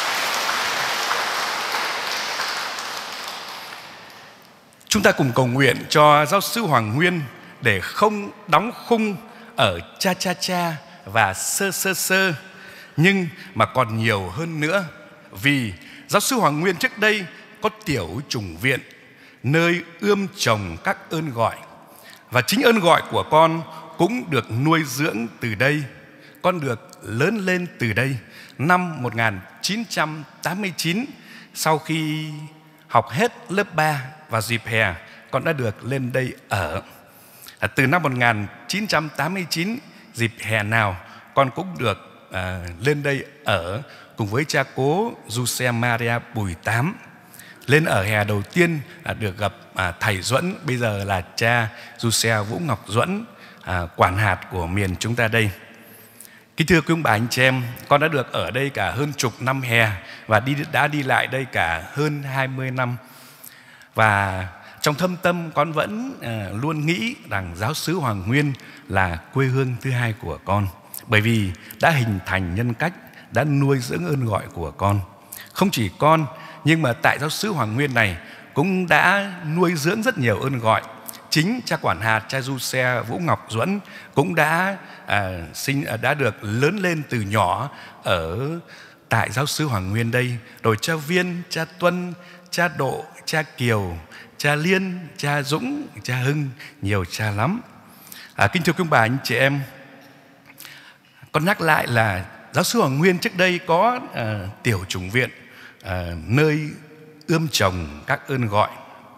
Chúng ta cùng cầu nguyện cho giáo xứ Hoàng Nguyên để không đóng khung ở cha cha cha và sơ sơ sơ, nhưng mà còn nhiều hơn nữa. Vì giáo xứ Hoàng Nguyên trước đây có tiểu chủng viện, nơi ươm trồng các ơn gọi. Và chính ơn gọi của con cũng được nuôi dưỡng từ đây. Con được lớn lên từ đây. Năm một nghìn chín trăm tám mươi chín, sau khi học hết lớp ba, vào dịp hè, con đã được lên đây ở. À, từ năm một nghìn chín trăm tám mươi chín, dịp hè nào con cũng được à, lên đây ở cùng với cha cố Giuse Maria Bùi Tám. Lên ở hè đầu tiên à, được gặp à, thầy Duẫn, bây giờ là cha Giuse Vũ Ngọc Duẫn, à, quản hạt của miền chúng ta đây. Kính thưa quý ông bà anh chị em, con đã được ở đây cả hơn chục năm hè và đi đã đi lại đây cả hơn hai mươi năm. Và trong thâm tâm con vẫn uh, luôn nghĩ rằng giáo xứ Hoàng Nguyên là quê hương thứ hai của con, bởi vì đã hình thành nhân cách, đã nuôi dưỡng ơn gọi của con. Không chỉ con, nhưng mà tại giáo xứ Hoàng Nguyên này cũng đã nuôi dưỡng rất nhiều ơn gọi. Chính cha quản hạt, cha Du Xe Vũ Ngọc Duẫn cũng đã à, sinh à, đã được lớn lên từ nhỏ ở tại giáo xứ Hoàng Nguyên đây. Rồi cha Viên, cha Tuân, cha Độ, cha Kiều, cha Liên, cha Dũng, cha Hưng, nhiều cha lắm. À, kính thưa quý bà anh chị em, con nhắc lại là giáo xứ Hoàng Nguyên trước đây có à, tiểu chủng viện, à, nơi ươm trồng các ơn gọi.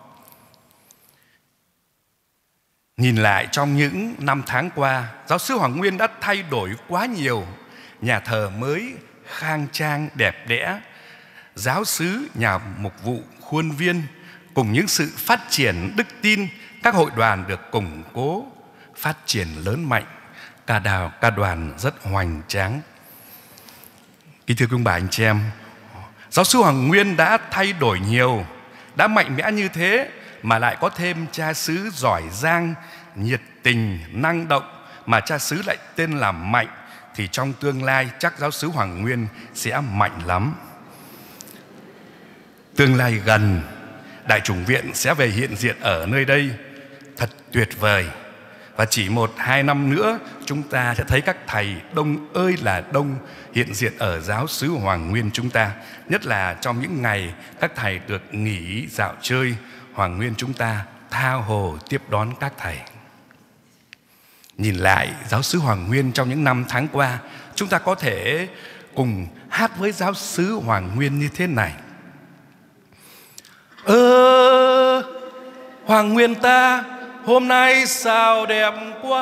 Nhìn lại trong những năm tháng qua, giáo xứ Hoàng Nguyên đã thay đổi quá nhiều. Nhà thờ mới khang trang đẹp đẽ, giáo xứ, nhà mục vụ, khuôn viên, cùng những sự phát triển đức tin, các hội đoàn được củng cố, phát triển lớn mạnh, ca đào ca đoàn rất hoành tráng. Kính thưa quý bà anh chị em, giáo xứ Hoàng Nguyên đã thay đổi nhiều, đã mạnh mẽ như thế mà lại có thêm cha xứ giỏi giang, nhiệt tình, năng động, mà cha xứ lại tên là Mạnh, thì trong tương lai chắc giáo xứ Hoàng Nguyên sẽ mạnh lắm. Tương lai gần, Đại chủng viện sẽ về hiện diện ở nơi đây, thật tuyệt vời. Và chỉ một hai năm nữa chúng ta sẽ thấy các thầy đông ơi là đông hiện diện ở giáo xứ Hoàng Nguyên chúng ta. Nhất là trong những ngày các thầy được nghỉ dạo chơi, Hoàng Nguyên chúng ta tha hồ tiếp đón các thầy. Nhìn lại giáo xứ Hoàng Nguyên trong những năm tháng qua, chúng ta có thể cùng hát với giáo xứ Hoàng Nguyên như thế này. Ơ Hoàng Nguyên ta hôm nay sao đẹp quá,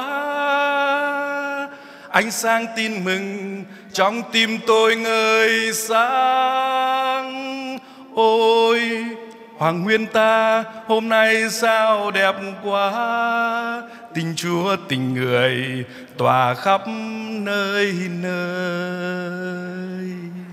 ánh sáng tin mừng trong tim tôi ngời sáng. Ôi Hoàng Nguyên ta hôm nay sao đẹp quá, tình Chúa tình người tỏa khắp nơi nơi.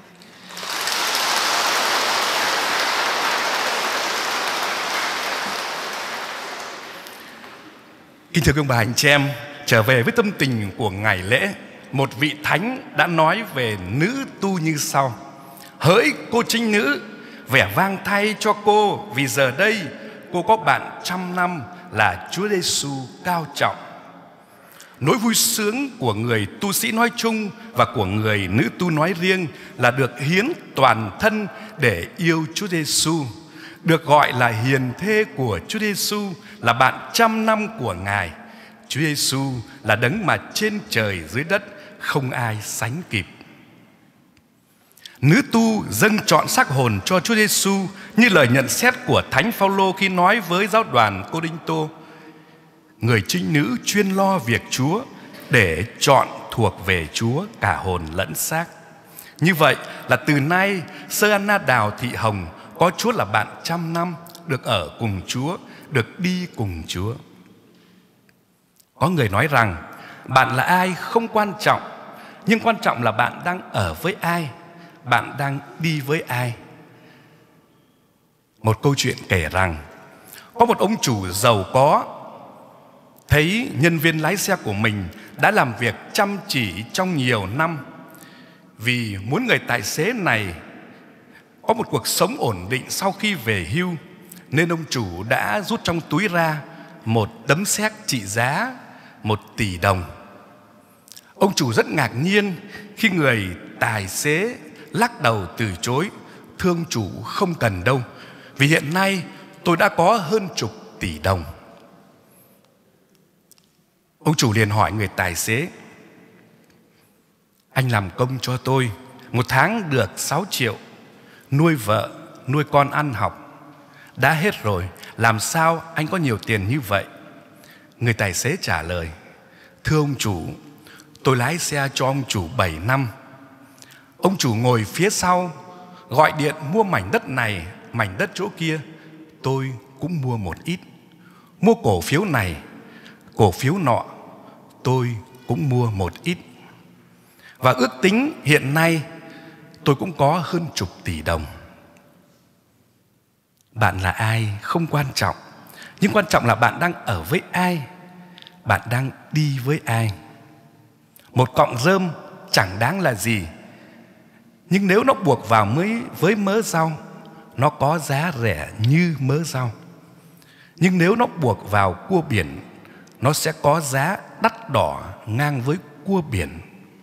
Kính thưa quý bà anh chị em, trở về với tâm tình của ngày lễ, một vị thánh đã nói về nữ tu như sau: hỡi cô trinh nữ, vẻ vang thay cho cô, vì giờ đây cô có bạn trăm năm là Chúa Giêsu cao trọng. Nỗi vui sướng của người tu sĩ nói chung và của người nữ tu nói riêng là được hiến toàn thân để yêu Chúa Giêsu, được gọi là hiền thê của Chúa Giêsu, là bạn trăm năm của Ngài. Chúa Giêsu là đấng mà trên trời dưới đất không ai sánh kịp. Nữ tu dâng trọn xác hồn cho Chúa Giêsu, như lời nhận xét của Thánh Phaolô khi nói với giáo đoàn Cô-đinh-tô: người trinh nữ chuyên lo việc Chúa để chọn thuộc về Chúa cả hồn lẫn xác. Như vậy là từ nay Sơ Anna Đào Thị Hồng có Chúa là bạn trăm năm, được ở cùng Chúa, được đi cùng Chúa. Có người nói rằng bạn là ai không quan trọng, nhưng quan trọng là bạn đang ở với ai, bạn đang đi với ai. Một câu chuyện kể rằng có một ông chủ giàu có thấy nhân viên lái xe của mình đã làm việc chăm chỉ trong nhiều năm. Vì muốn người tài xế này có một cuộc sống ổn định sau khi về hưu, nên ông chủ đã rút trong túi ra một tấm séc trị giá một tỷ đồng. Ông chủ rất ngạc nhiên khi người tài xế lắc đầu từ chối: thưa ông chủ, không cần đâu, vì hiện nay tôi đã có hơn chục tỷ đồng. Ông chủ liền hỏi người tài xế: anh làm công cho tôi một tháng được sáu triệu, nuôi vợ, nuôi con ăn học, đã hết rồi, làm sao anh có nhiều tiền như vậy? Người tài xế trả lời: thưa ông chủ, tôi lái xe cho ông chủ bảy năm. Ông chủ ngồi phía sau, gọi điện mua mảnh đất này, mảnh đất chỗ kia, tôi cũng mua một ít. Mua cổ phiếu này, cổ phiếu nọ, tôi cũng mua một ít. Và ước tính hiện nay tôi cũng có hơn chục tỷ đồng. Bạn là ai không quan trọng, nhưng quan trọng là bạn đang ở với ai, bạn đang đi với ai. Một cọng rơm chẳng đáng là gì, nhưng nếu nó buộc vào mới với mớ rau, nó có giá rẻ như mớ rau. Nhưng nếu nó buộc vào cua biển, nó sẽ có giá đắt đỏ ngang với cua biển.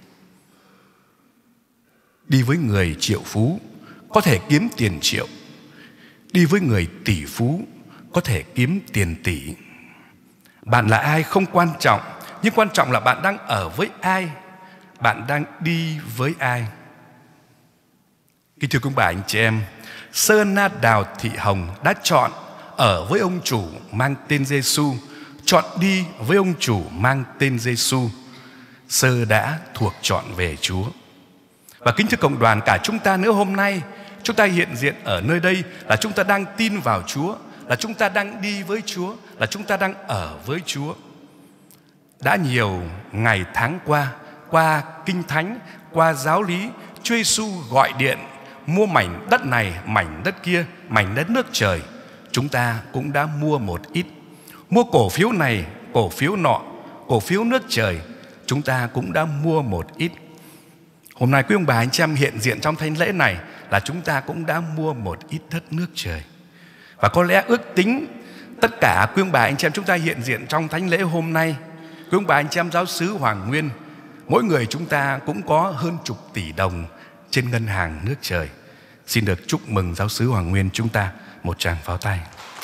Đi với người triệu phú có thể kiếm tiền triệu, đi với người tỷ phú có thể kiếm tiền tỷ. Bạn là ai không quan trọng, nhưng quan trọng là bạn đang ở với ai, bạn đang đi với ai. Kính thưa quý bà anh chị em, Sơ Anna Đào Thị Hồng đã chọn ở với ông chủ mang tên Giêsu, chọn đi với ông chủ mang tên Giêsu. Sơ đã thuộc chọn về Chúa. Và kính thưa cộng đoàn, cả chúng ta nữa hôm nay, chúng ta hiện diện ở nơi đây là chúng ta đang tin vào Chúa, là chúng ta đang đi với Chúa, là chúng ta đang ở với Chúa. Đã nhiều ngày tháng qua, qua Kinh Thánh, qua giáo lý, Chúa Giêsu gọi điện mua mảnh đất này, mảnh đất kia, mảnh đất nước trời. Chúng ta cũng đã mua một ít. Mua cổ phiếu này, cổ phiếu nọ, cổ phiếu nước trời, chúng ta cũng đã mua một ít. Hôm nay quý ông bà anh chị em hiện diện trong thánh lễ này là chúng ta cũng đã mua một ít đất nước trời. Và có lẽ ước tính tất cả quý ông bà anh chị em chúng ta hiện diện trong thánh lễ hôm nay, quý ông bà anh chị em giáo xứ Hoàng Nguyên, mỗi người chúng ta cũng có hơn chục tỷ đồng trên ngân hàng nước trời. Xin được chúc mừng giáo xứ Hoàng Nguyên chúng ta một tràng pháo tay.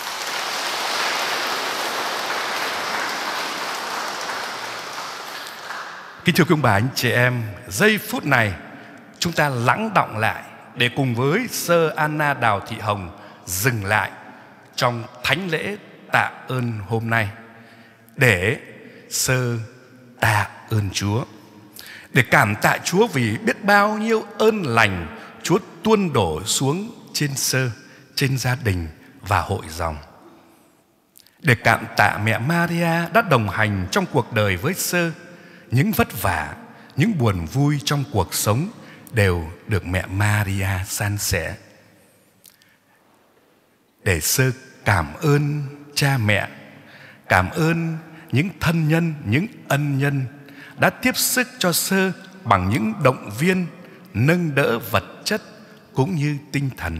Kính thưa quý ông bà anh chị em, giây phút này chúng ta lắng đọng lại để cùng với Sơ Anna Đào Thị Hồng dừng lại trong thánh lễ tạ ơn hôm nay, để Sơ tạ ơn Chúa, để cảm tạ Chúa vì biết bao nhiêu ơn lành Chúa tuôn đổ xuống trên Sơ, trên gia đình và hội dòng. Để cảm tạ mẹ Maria đã đồng hành trong cuộc đời với Sơ. Những vất vả, những buồn vui trong cuộc sống đều được mẹ Maria san sẻ. Để Sơ cảm ơn cha mẹ, cảm ơn những thân nhân, những ân nhân đã tiếp sức cho Sơ bằng những động viên, nâng đỡ vật chất cũng như tinh thần.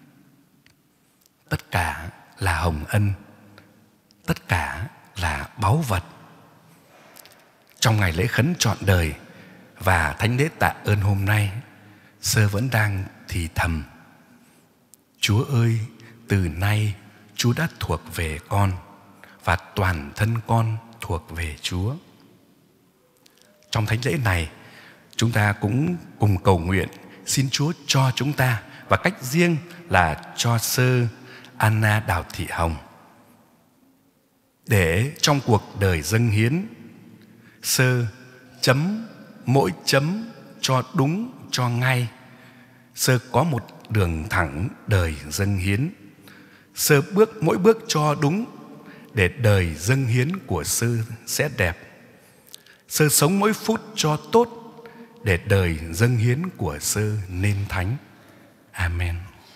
Tất cả là hồng ân, tất cả là báu vật. Trong ngày lễ khấn trọn đời và thánh lễ tạ ơn hôm nay, Sơ vẫn đang thì thầm: Chúa ơi, từ nay Chúa đã thuộc về con và toàn thân con thuộc về Chúa. Trong thánh lễ này, chúng ta cũng cùng cầu nguyện xin Chúa cho chúng ta, và cách riêng là cho Sơ Anna Đào Thị Hồng, để trong cuộc đời dâng hiến, Sơ chấm mỗi chấm cho đúng, cho ngay. Sơ có một đường thẳng đời dâng hiến. Sơ bước mỗi bước cho đúng, để đời dâng hiến của Sơ sẽ đẹp. Sơ sống mỗi phút cho tốt, để đời dâng hiến của Sơ nên thánh. Amen.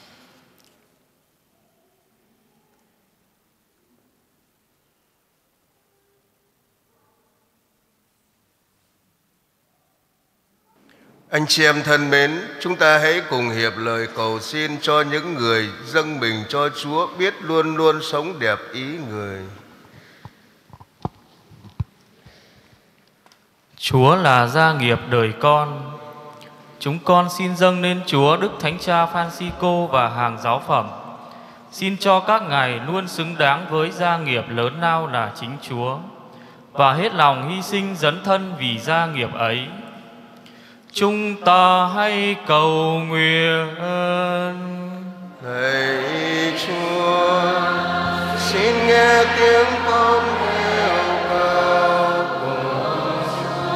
Anh chị em thân mến, chúng ta hãy cùng hiệp lời cầu xin cho những người dâng mình cho Chúa biết luôn luôn sống đẹp ý người. Chúa là gia nghiệp đời con. Chúng con xin dâng lên Chúa Đức Thánh Cha Francisco và hàng giáo phẩm. Xin cho các ngài luôn xứng đáng với gia nghiệp lớn lao là chính Chúa, và hết lòng hy sinh dấn thân vì gia nghiệp ấy. Chúng ta hãy cầu nguyện. Lạy Chúa, xin nghe tiếng con kêu cầu của Chúa.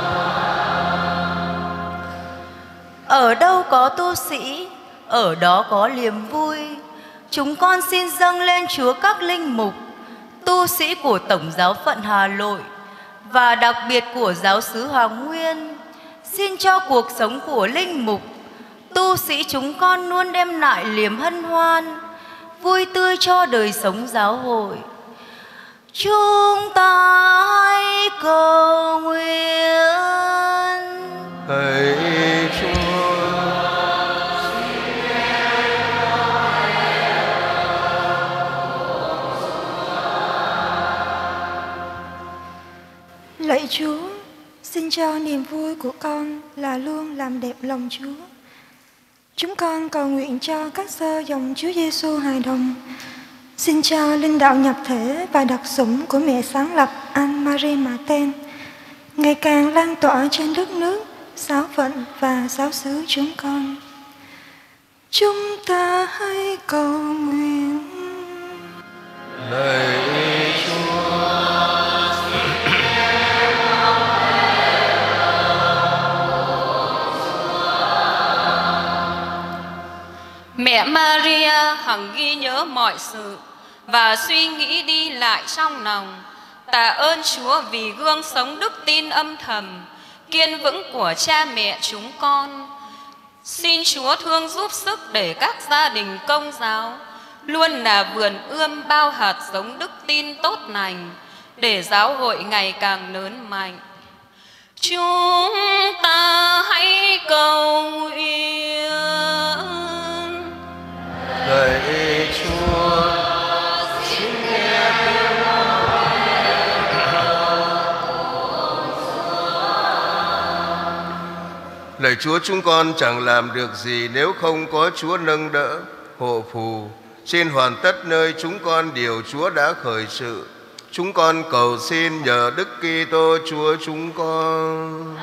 Ở đâu có tu sĩ, ở đó có niềm vui. Chúng con xin dâng lên Chúa các linh mục, tu sĩ của Tổng giáo phận Hà Nội và đặc biệt của giáo xứ Hoàng Nguyên. Xin cho cuộc sống của linh mục, tu sĩ chúng con luôn đem lại niềm hân hoan vui tươi cho đời sống giáo hội. Chúng ta hãy cầu nguyện. Hỡi Chúa, lạy Chúa, xin cho niềm vui của con là luôn làm đẹp lòng Chúa. Chúng con cầu nguyện cho các sơ dòng Chúa Giêsu hài đồng. Xin cho linh đạo nhập thể và đặc sủng của mẹ sáng lập Anne Marie Martin ngày càng lan tỏa trên đất nước, giáo phận và giáo xứ chúng con. Chúng ta hãy cầu nguyện. lạy Chúa, Mẹ Maria hằng ghi nhớ mọi sự và suy nghĩ đi lại trong lòng. Tạ ơn Chúa vì gương sống đức tin âm thầm, kiên vững của cha mẹ chúng con. Xin Chúa thương giúp sức để các gia đình Công giáo luôn là vườn ươm bao hạt giống đức tin tốt lành, để giáo hội ngày càng lớn mạnh. Chúng ta hãy cầu nguyện. lạy Chúa, xin nghe tiếng lạy Chúa, chúng con chẳng làm được gì nếu không có Chúa nâng đỡ, hộ phù. Trên hoàn tất nơi chúng con điều Chúa đã khởi sự, chúng con cầu xin nhờ Đức Kitô Chúa chúng con.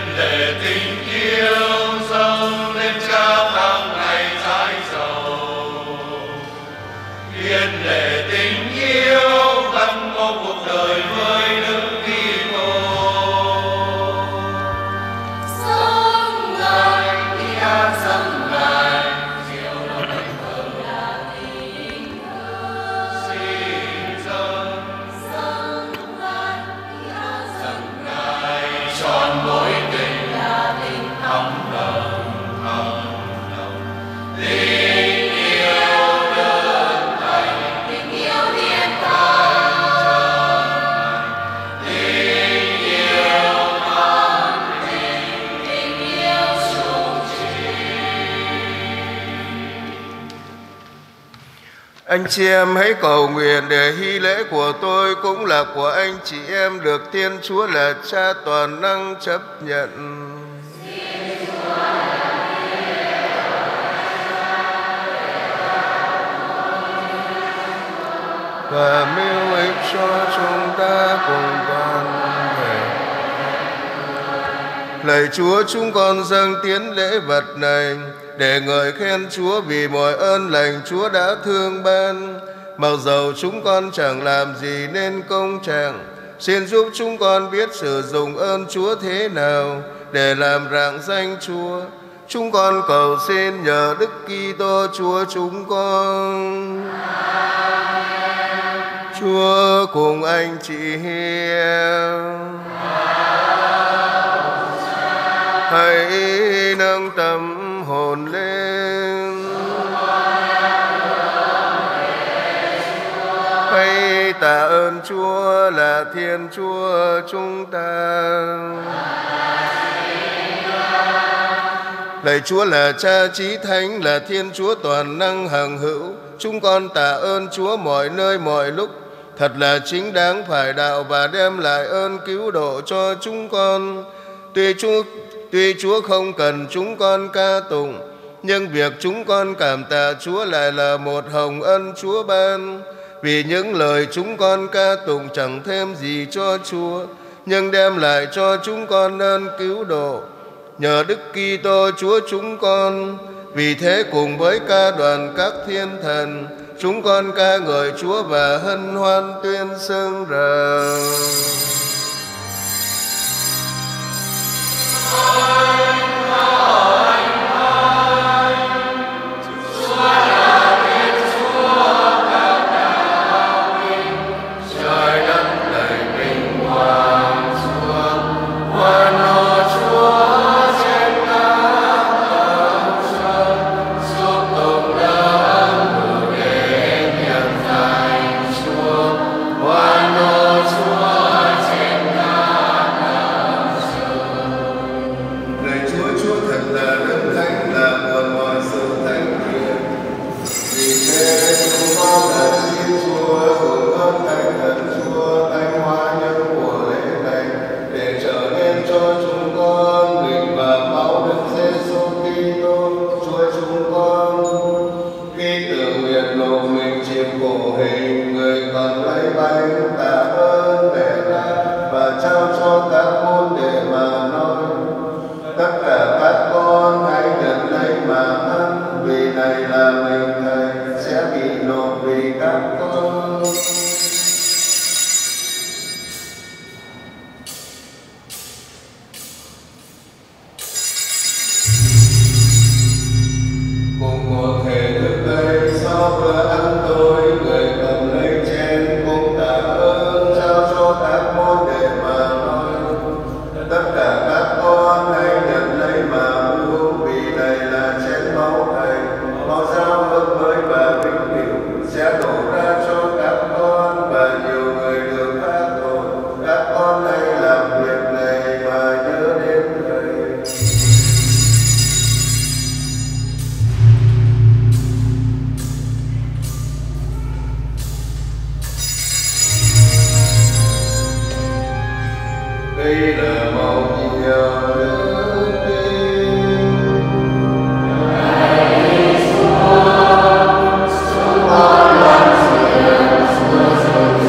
Anh chị em hãy cầu nguyện để hy lễ của tôi cũng là của anh chị em được Thiên Chúa là Cha toàn năng chấp nhận. Và mưu ích cho chúng ta cùng toàn thể. Lạy Chúa, chúng con dâng tiến lễ vật này để ngợi khen Chúa vì mọi ơn lành Chúa đã thương ban. Mặc dầu chúng con chẳng làm gì nên công trạng, xin giúp chúng con biết sử dụng ơn Chúa thế nào để làm rạng danh Chúa. Chúng con cầu xin nhờ Đức Kitô Chúa chúng con. Chúa cùng anh chị em. Hãy nâng tâm hồn lên. Hãy tạ ơn Chúa là Thiên Chúa chúng ta. Lạy Chúa là Cha Chí Thánh, là Thiên Chúa toàn năng hằng hữu, chúng con tạ ơn Chúa mọi nơi mọi lúc. Thật là chính đáng phải đạo và đem lại ơn cứu độ cho chúng con. Tuy Chúa Tuy Chúa không cần chúng con ca tụng, nhưng việc chúng con cảm tạ Chúa lại là một hồng ân Chúa ban. Vì những lời chúng con ca tụng chẳng thêm gì cho Chúa, nhưng đem lại cho chúng con ơn cứu độ nhờ Đức Kitô Chúa chúng con. Vì thế cùng với ca đoàn các thiên thần, chúng con ca ngợi Chúa và hân hoan tuyên xưng rằng: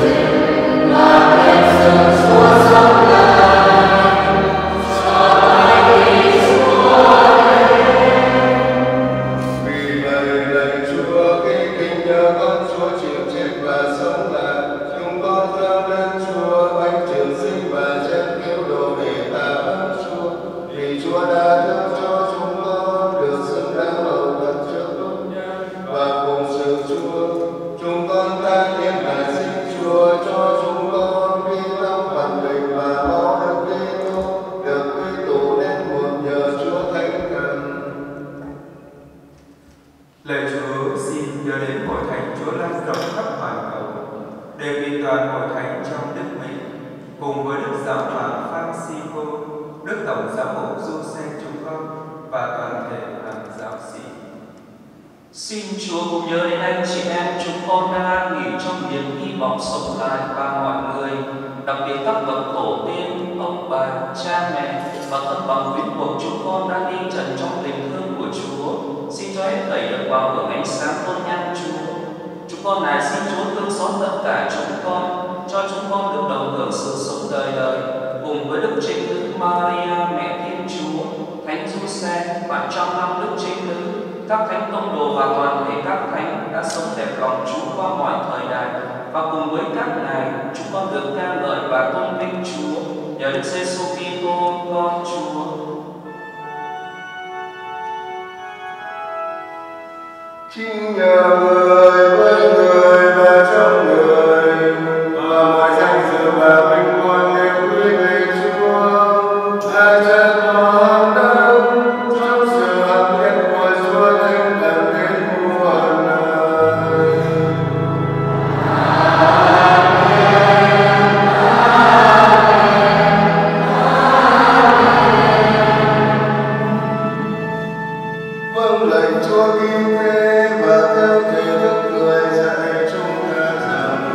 Chúa với Đức Giáo hoàng Francisco, Đức Tổng Giám mục Giuse chúng con và toàn thể hàng giáo sĩ. Xin Chúa cùng nhớ đến anh chị em chúng con đang an nghỉ trong niềm hy vọng sống lại và mọi người, đặc biệt các bậc tổ tiên, ông bà, cha mẹ và thân bằng quyến thuộc chúng con đã đi trần trong tình thương của Chúa. Xin cho hết thảy được vào hưởng ánh sáng tôn nhan Chúa. Chúng con này xin Chúa thương xót tất cả chúng con, cho chúng con được đồng hưởng sự sống đời đời cùng với Đức Trinh Nữ Maria mẹ Thiên Chúa, Thánh Giuse, bạn trăm năm Đức Trinh Nữ, các thánh tông đồ và toàn thể các thánh đã sống đẹp lòng Chúa qua mọi thời đại, và cùng với các ngài chúng con được ca ngợi và tôn vinh Chúa nhờ Đức Giêsu Kitô con Chúa. Chính nhờ người với người và trong người, và mọi danh dự và vinh quang đều quy về Chúa. Ai cha con đấng trong sự hợp nhất của Chúa Thánh Thần đến muôn đời. Vâng lệnh Chúa ghi thế và theo thể thức người dạy chúng ta rằng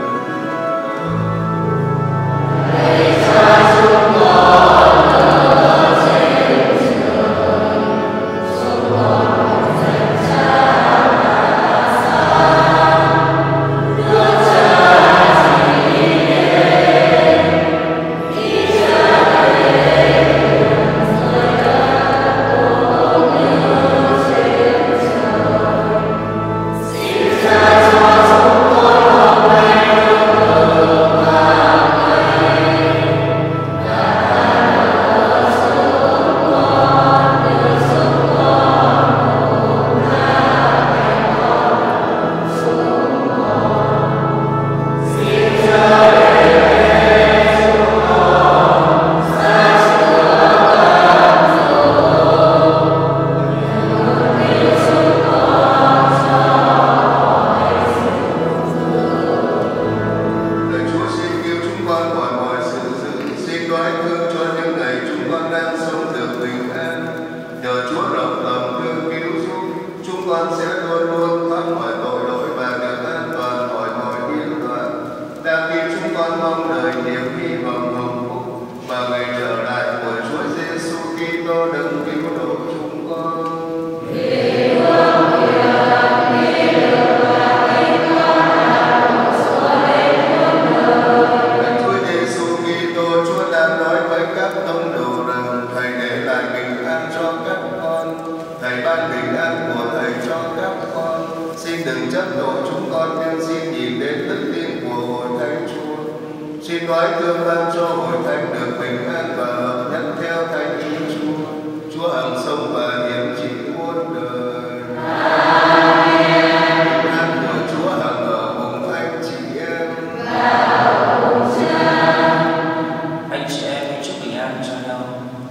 hãy cha chúng con ở trên trời, chúng con danh cha là sáng, nước cha chỉ đến, ý cha đến, rồi đất cũng như trên trời. Xin cha cho chúng con hôm nay được hưởng hàng ngày, và tha lỗi chúng con như chúng con cũng tha kẻ con chúng con. Xin cha để chúng con xa chứa cám dỗ, nhưng cứu chúng con cho mọi sự dữ. Lạy Chúa xin cứu chúng con khỏi mọi sự dữ, xin đoái thương cho những ngày chúng con đang sống được bình an. Nhờ Chúa rộng lòng thương cứu giúp, chúng con sẽ luôn luôn thoát khỏi tội lỗi và được an toàn khỏi mọi biến loạn. Đang khi chúng con mong đợi niềm hy vọng hồng phúc và ngày trở lại của Chúa Giêsu Kitô đấng cứu độ chúng con. Lạy Chúa Giêsu Kitô, Chúa đang nói với các tông đồ rằng Thầy để lại bình an cho các con, Thầy ban bình an của Thầy cho các con. Xin đừng chấp độ chúng con, nhưng xin nhìn đến đức tin của hội thánh Chúa. Xin đoái thương ban cho hội thánh được bình an và hợp nhất theo thánh ý Chúa. Chúa hằng sống và hiển trị muôn đời. Bình an của Chúa hằng ở cùng anh chị em. Anh chị em hãy chúc bình an cho nhau.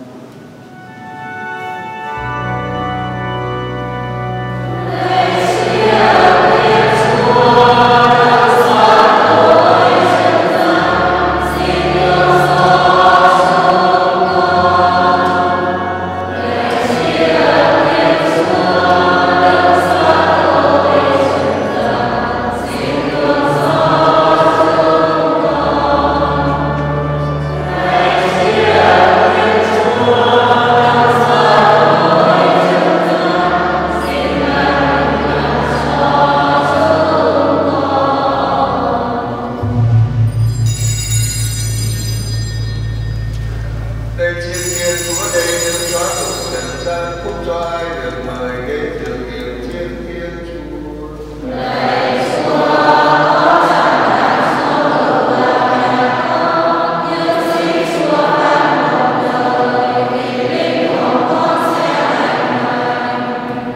Đây chiên thiên Chúa, đây những chó tụng trần gian, phúc cho ai được mời đến dự tiệc chiên thiên Chúa. Lạy Chúa, có chẳng hạn số lượng là con, nhưng xin Chúa ban một đời vì linh hồn con sẽ hạnh hành.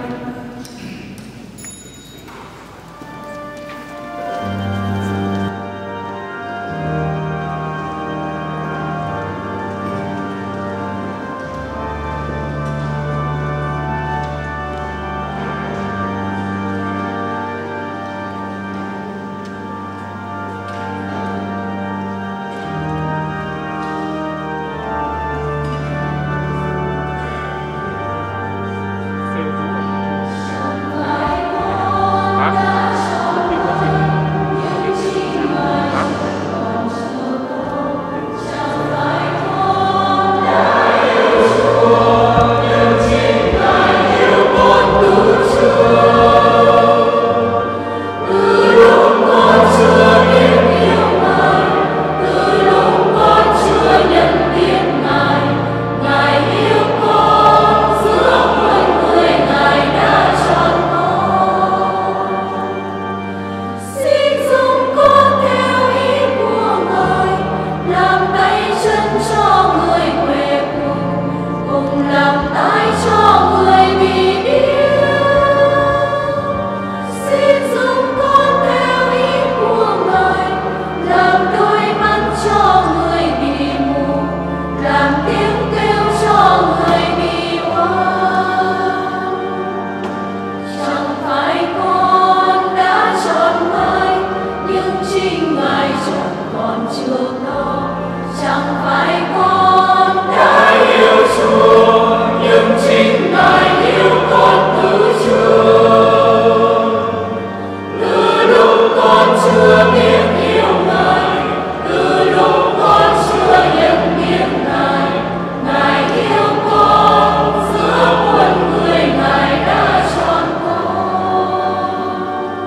phải con đã yêu Chúa, nhưng chính Ngài yêu con từ trước. Từ lúc con chưa biết yêu Ngài, từ lúc con chưa nhận biết Ngài, Ngài yêu con, giữa muôn người Ngài đã chọn con.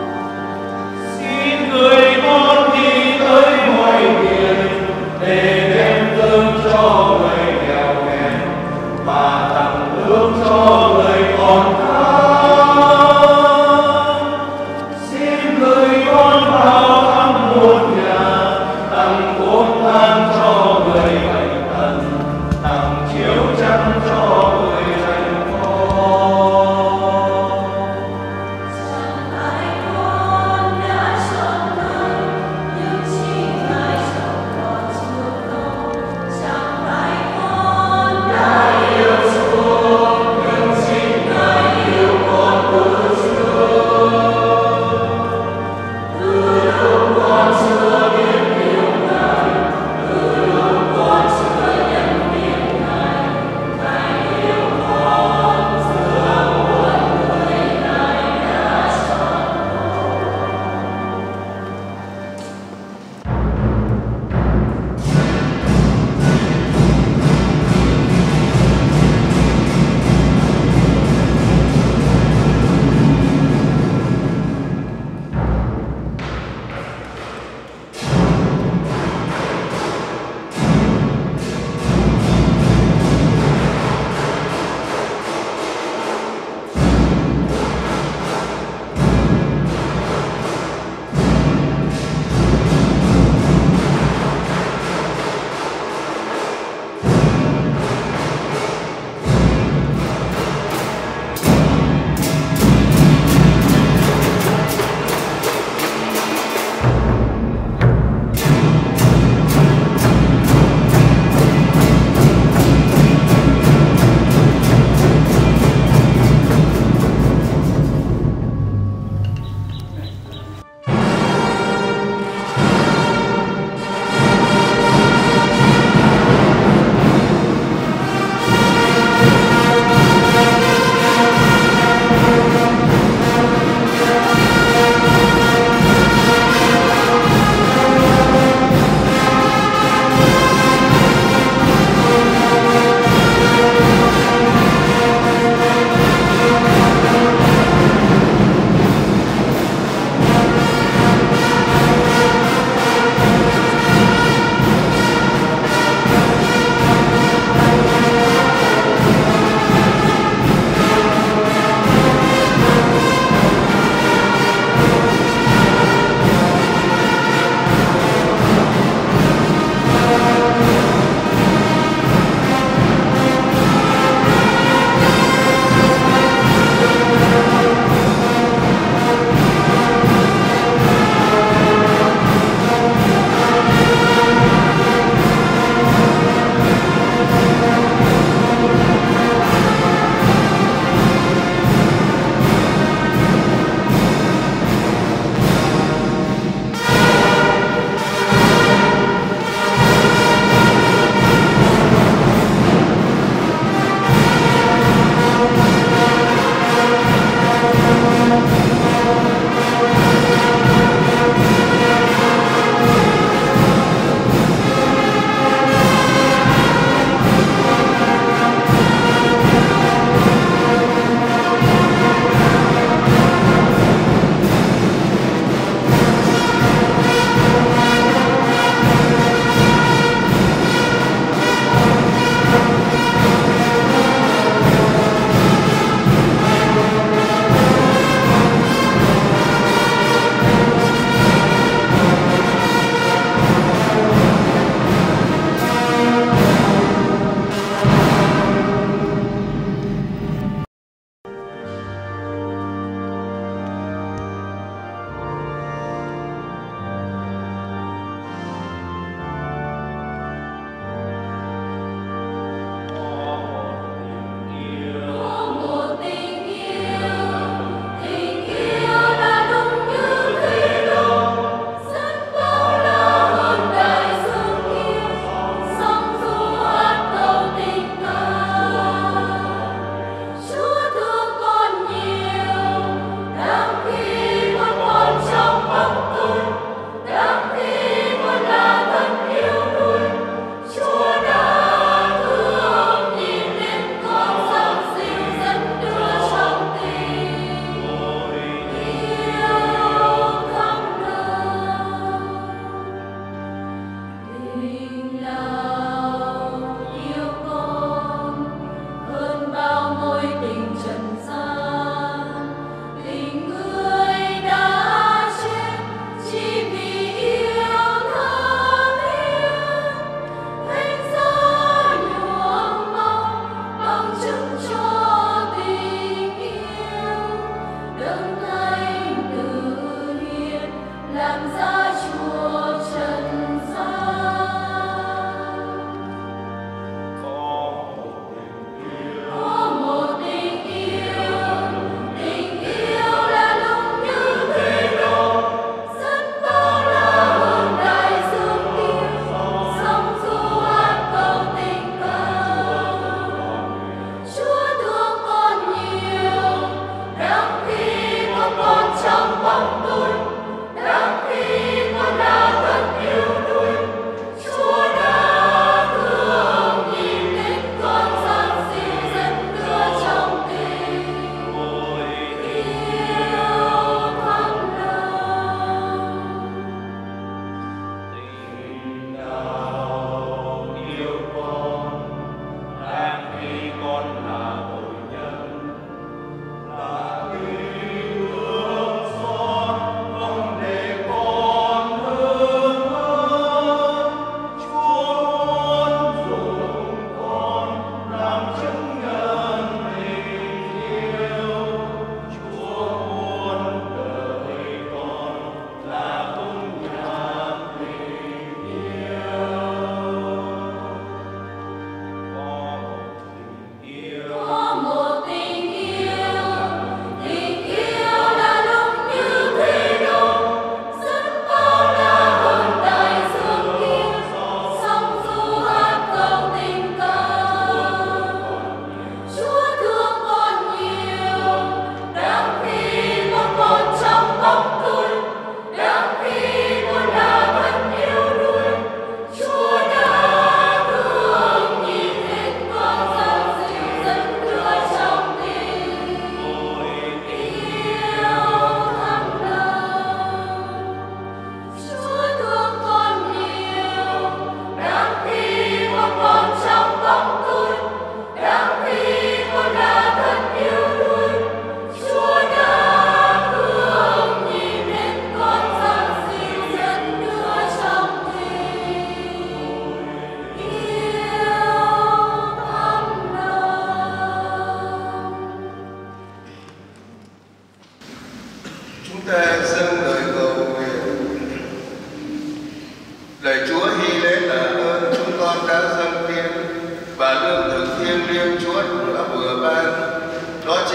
Xin người con đi tới mọi miền để đem dâng cho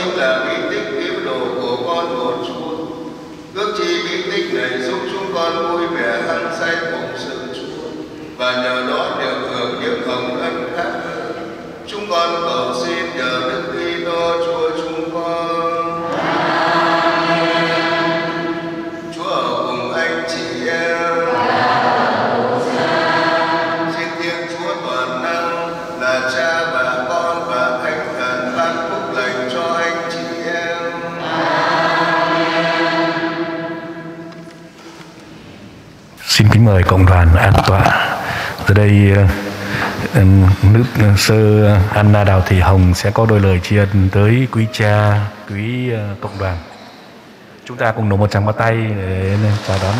chính là bí tích cứu độ của con của Chúa. Ước chi bí tích này giúp chúng con vui vẻ hăng say cùng sự Chúa, và nhờ đó được hưởng những hồng ân khác. Chúng con cầu xin nhờ Đức Kitô Chúa chúng con. Chúa ở cùng anh chị em. Xin Thiên Chúa toàn năng là Cha và Con và Thánh Thần ban phúc lành cho anh chị em. Xin kính mời cộng đoàn an tọa. Từ đây nữ sơ Anna Đào Thị Hồng sẽ có đôi lời tri ân tới quý cha, quý cộng đoàn. Chúng ta cùng nổ một tràng pháo tay để chào đón.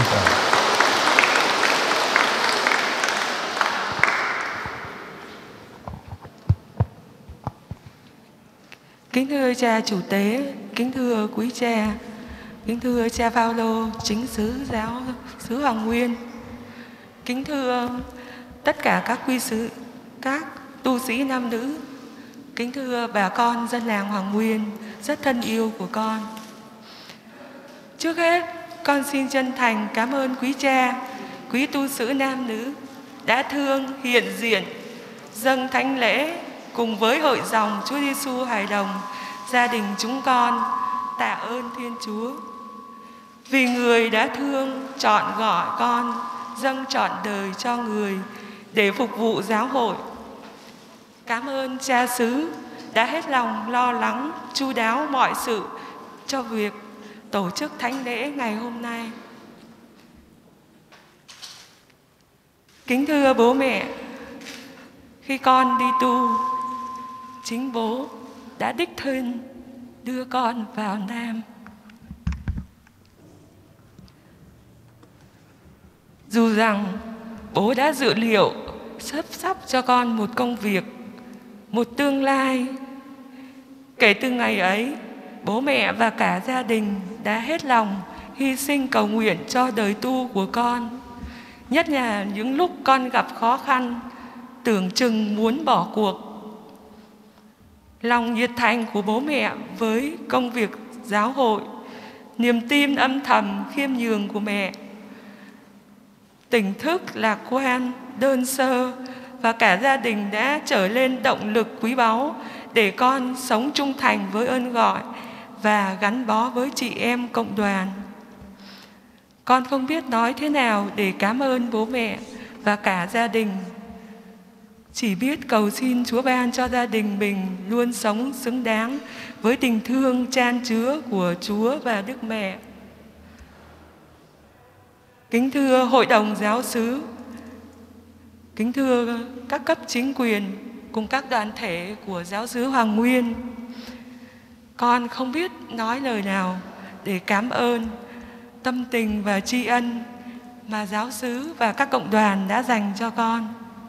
Kính thưa cha chủ tế, kính thưa quý cha, kính thưa cha Phaolô, chính sứ giáo xứ Hoàng Nguyên, kính thưa tất cả các quy sự, các tu sĩ nam nữ, kính thưa bà con dân làng Hoàng Nguyên rất thân yêu của con. Trước hết, con xin chân thành cảm ơn quý cha, quý tu sĩ nam nữ đã thương hiện diện dâng thánh lễ cùng với hội dòng Chúa Giêsu hài đồng, gia đình chúng con tạ ơn Thiên Chúa vì người đã thương chọn gọi con dâng trọn đời cho người để phục vụ giáo hội. Cảm ơn cha xứ đã hết lòng lo lắng chu đáo mọi sự cho việc tổ chức thánh lễ ngày hôm nay. Kính thưa bố mẹ, khi con đi tu, chính bố đã đích thân đưa con vào Nam. Dù rằng bố đã dự liệu sắp sắp cho con một công việc, một tương lai. Kể từ ngày ấy, bố mẹ và cả gia đình đã hết lòng hy sinh cầu nguyện cho đời tu của con. Nhất là những lúc con gặp khó khăn, tưởng chừng muốn bỏ cuộc. Lòng nhiệt thành của bố mẹ với công việc giáo hội, niềm tin âm thầm khiêm nhường của mẹ, tỉnh thức lạc quan, đơn sơ và cả gia đình đã trở lên động lực quý báu để con sống trung thành với ơn gọi và gắn bó với chị em cộng đoàn. Con không biết nói thế nào để cảm ơn bố mẹ và cả gia đình. Chỉ biết cầu xin Chúa ban cho gia đình mình luôn sống xứng đáng với tình thương chan chứa của Chúa và Đức Mẹ. Kính thưa Hội đồng Giáo xứ, kính thưa các cấp chính quyền cùng các đoàn thể của Giáo xứ Hoàng Nguyên, con không biết nói lời nào để cảm ơn tâm tình và tri ân mà giáo xứ và các cộng đoàn đã dành cho con.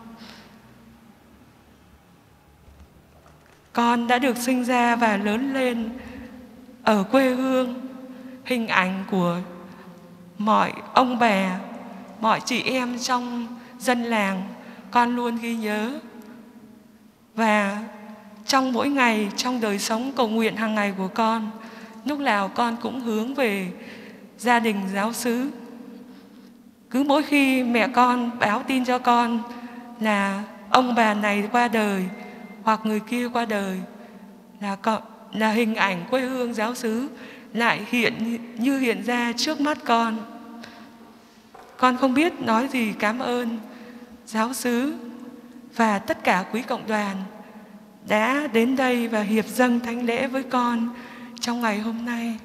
Con đã được sinh ra và lớn lên ở quê hương, hình ảnh của mọi ông bà, mọi chị em trong dân làng con luôn ghi nhớ. Và trong mỗi ngày, trong đời sống cầu nguyện hàng ngày của con, lúc nào con cũng hướng về gia đình giáo xứ. Cứ mỗi khi mẹ con báo tin cho con là ông bà này qua đời hoặc người kia qua đời, là, là hình ảnh quê hương giáo xứ lại hiện như hiện ra trước mắt con. Con không biết nói gì cảm ơn giáo xứ và tất cả quý cộng đoàn đã đến đây và hiệp dâng thánh lễ với con trong ngày hôm nay.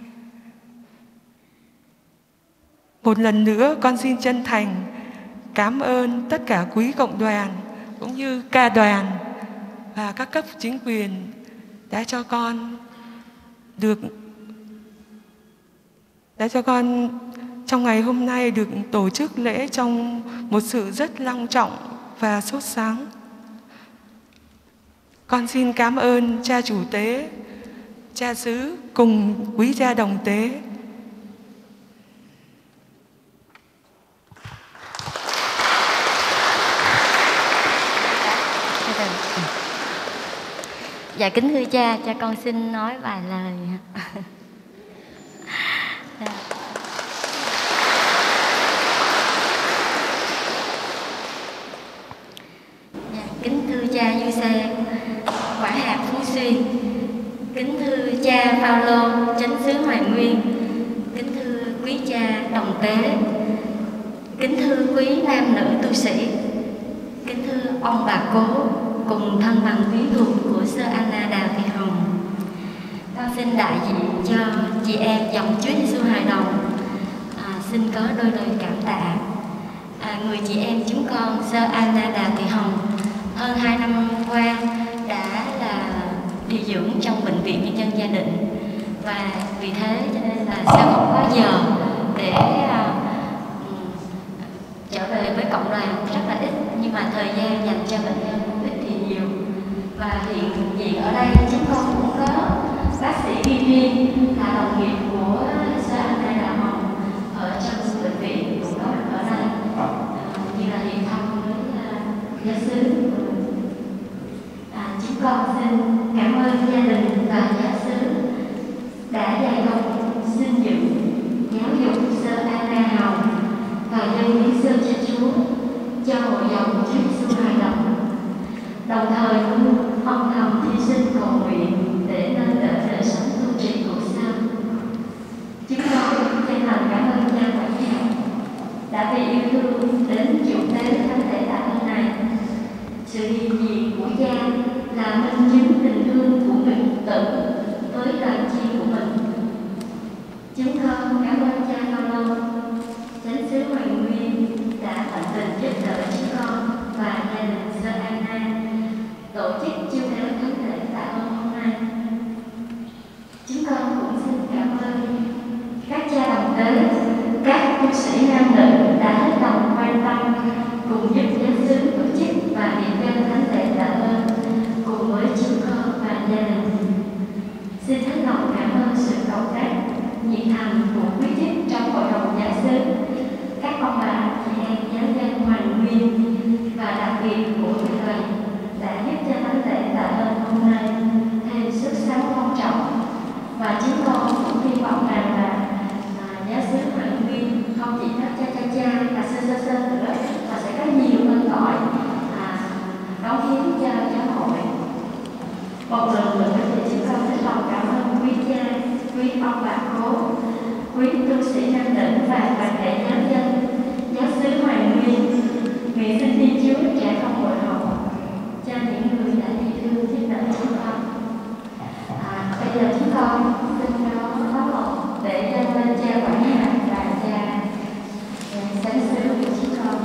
Một lần nữa con xin chân thành cảm ơn tất cả quý cộng đoàn cũng như ca đoàn và các cấp chính quyền đã cho con được đã cho con trong ngày hôm nay được tổ chức lễ trong một sự rất long trọng và sốt sáng. Con xin cảm ơn cha chủ tế, cha xứ cùng quý cha đồng tế. Dạ kính thưa cha, cha con xin nói vài lời. Dạ, kính thưa cha Du Xe, Quản hạt Phú Xuyên, kính thưa cha Phaolô, Chánh xứ Hoàng Nguyên, kính thưa quý cha Đồng Tế, kính thưa quý nam nữ tu sĩ, kính thưa ông bà cố cùng thân bằng quyến thuộc của Sơ Anna Đào Thị Hồng. Con xin đại diện cho chị em dòng Chúa Giêsu hài đồng à, xin có đôi lời cảm tạ. À, người chị em chúng con Sơ Anna Đào Thị Hồng hơn hai năm qua đã là điều dưỡng trong bệnh viện nhân dân gia đình, và vì thế cho nên là sẽ không có giờ để à, trở về với cộng đoàn rất là ít, nhưng mà thời gian dành cho bệnh nhân cũng ít thì nhiều. Và hiện diện ở đây chúng con cũng có bác sĩ Kim Duyên là đồng nghiệp của Sơ Anna Đào Hồng ở trong bệnh viện cũng có mặt ở đây, à, như là hiện thông với uh, giáo xứ. À, chúng con xin cảm ơn gia đình và giáo xứ đã dày công xin dựng giáo dục Sơ Anna Hồng và dân hiến dân cho Chúa, cho hội dòng Chúa Giêsu hài đồng, đồng thời luôn âm thầm hy sinh cầu nguyện để nâng đỡ đời sống tu trì cuộc sống. Chúng con chân thành cảm ơn cha quản hạt đã vì yêu thương đến chủ tế thánh thể tạ ơn này. Sự hiện diện của cha là minh chứng tình thương của người tử với đời chi của mình. Chúng con cảm ơn cha Phaolô, Chánh xứ Hoàng Nguyên đã tận tình giúp đỡ chúng con và gia đình Sơ Anna tổ chức chiêu tế thánh thể tạ ơn hôm nay. Chúng con cũng xin cảm ơn các cha đồng tế, các tu sĩ nam nữ đã hết lòng quan tâm cùng giúp giáo xứ tổ chức và hiện dân thánh thể tạ ơn cùng với chúng con và gia đình. Xin hết lòng cảm ơn sự cộng tác nhiệt thành của quý chức trong hội đồng giáo xứ, các ông bà chị em giáo dân Hoàng Nguyên và đặc biệt của người thầy đã giúp cho thánh lễ tạ ơn hôm nay thêm sức sống quan trọng. Và chúng con cũng hy vọng rằng là à, giáo xứ Hoàng Nguyên không chỉ nói cha cha cha và sơ sơ sơ nữa, mà sẽ có nhiều tên gọi à, đóng hiến cho giáo hội. Một lần nữa thì chúng con rất lòng cảm ơn quý cha, quý ông bà cố, quý tu sĩ nam nữ và toàn thể giáo dân giáo xứ Hoàng Nguyên. Nguyện xin Thiên Chúa trả công bội học cho những người đã yêu thương giúp đỡ chúng con. À, bây giờ chúng con xin có có một để dâng lên cha quản hạt và cha chánh xứ của chúng con.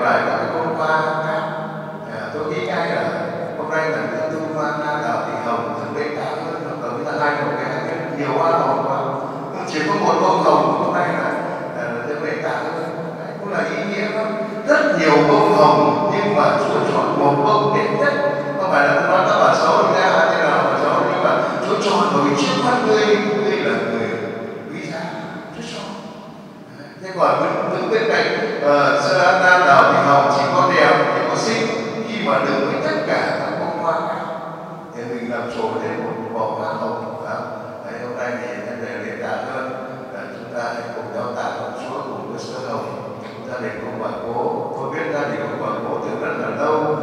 Tôi nghĩ ngay là hôm nay là Thiên Tu Phan Đào Thị Hồng đứng bên cạnh uh, sơ Anna Đào Thị Hồng chỉ có đẹp, chỉ có xinh, khi mà đứng với tất cả các bông hoa khác thì mình làm trổ lên một bó hoa hồng. Đấy, hôm nay thì nhân đề liên tạ hơn là chúng ta hãy cùng nhau tạ ơn Chúa cùng với sơ hồng. Gia đình của bà cố, tôi biết gia đình của bà cố từ rất là lâu.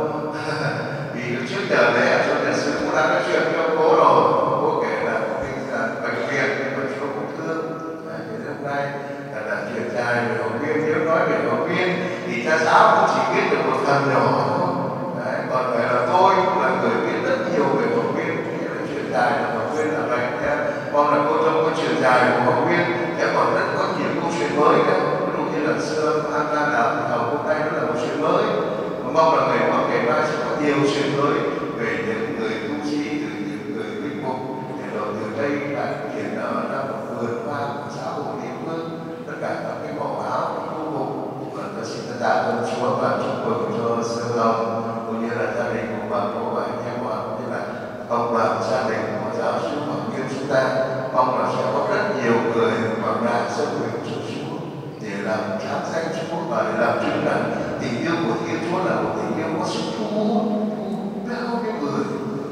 Vì trước giờ lễ cho nhà sư cũng đã nói chuyện với ông cố rồi, cố kể là một cái bệnh viện nhưng mà Chúa cũng thương. Thì hôm nay là, là chuyện dài về học viên, nếu nói về học viên thì cha giáo cũng chỉ biết được một phần nhỏ thôi. Đấy, còn phải là tôi cũng là người biết rất nhiều về học viên, nghĩa là chuyện dài là học viên là vậy nhé. Mong là cô trong cái chuyện dài của học viên sẽ còn rất có nhiều câu chuyện mới nữa. Ví dụ như là xưa Anna Đào Thị Hồng hôm nay nó là một chuyện mới. Mong là ngày mai ngày mai sẽ có nhiều chuyện mới về những người tu sĩ, từ những người linh mục, để rồi từ đây lại triển nở ra một vườn hoa của xã hội địa phương, tất cả các cái màu áo tu mục. Và tôi xin tạ ơn Chúa và chúc mừng cho sơ hồng cũng như là gia đình của bà cố và anh em họ cũng như là ông bà gia đình của giáo sư học viên chúng ta. Mong là sẽ có rất nhiều người quảng đại dân nguyện cho Chúa để làm chát danh Chúa và để làm chứng là tình yêu của Thiên Chúa là một tình yêu có sức thu hút bao nhiêu người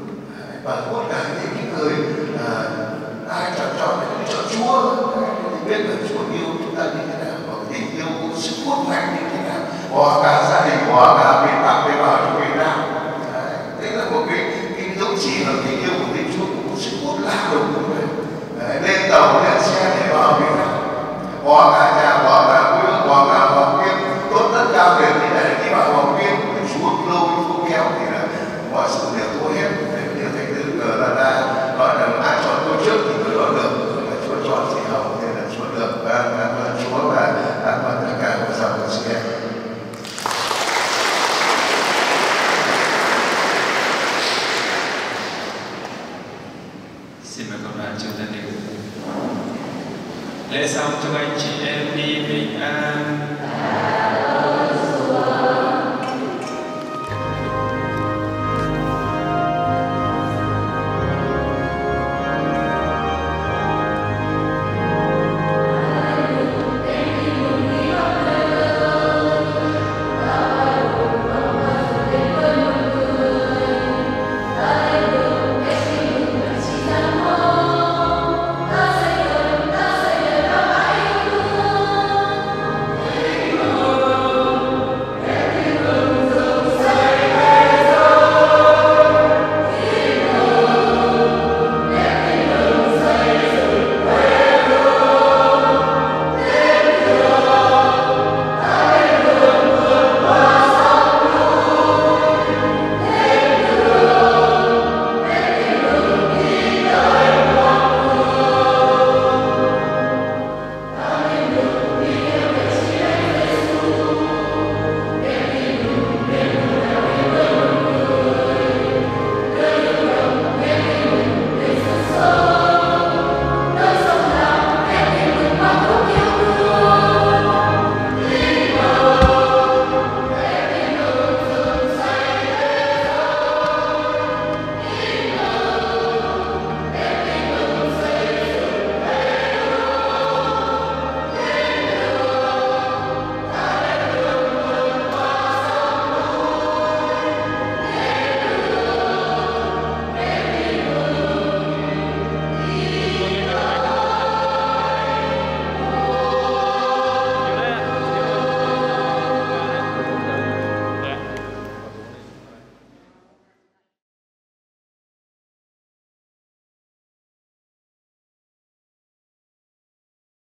và tất cả những cái người à, ai chẳng chọn để đi chọn Chúa thì biết là Chúa yêu chúng ta như thế nào và tình yêu có sức hút mạnh như thế nào, bỏ cả gia đình, bỏ cả miền Bắc miền Bắc cho miền Nam. Đấy là một cái cái dấu chỉ là tình yêu của Thiên Chúa cũng có sức hút lạ lùng như vậy. Lên tàu lên xe để vào miền Nam, bỏ cả nhà, bỏ cả quê hương, bỏ cả học viên tốt tất cao việc như này. Khi mà học viên Chúa lâu không kéo thì là mọi sự đều thua hết. Điều thành từ cờ là ta nói là ai chọn tôi trước thì người đó được, là Chúa chọn gì hồng nên là Chúa được. Và cảm ơn Chúa và cảm ơn tất cả các dòng của chị em. Xin mời các bạn trong gia đình. Lễ xong chúc anh chị em đi bình an.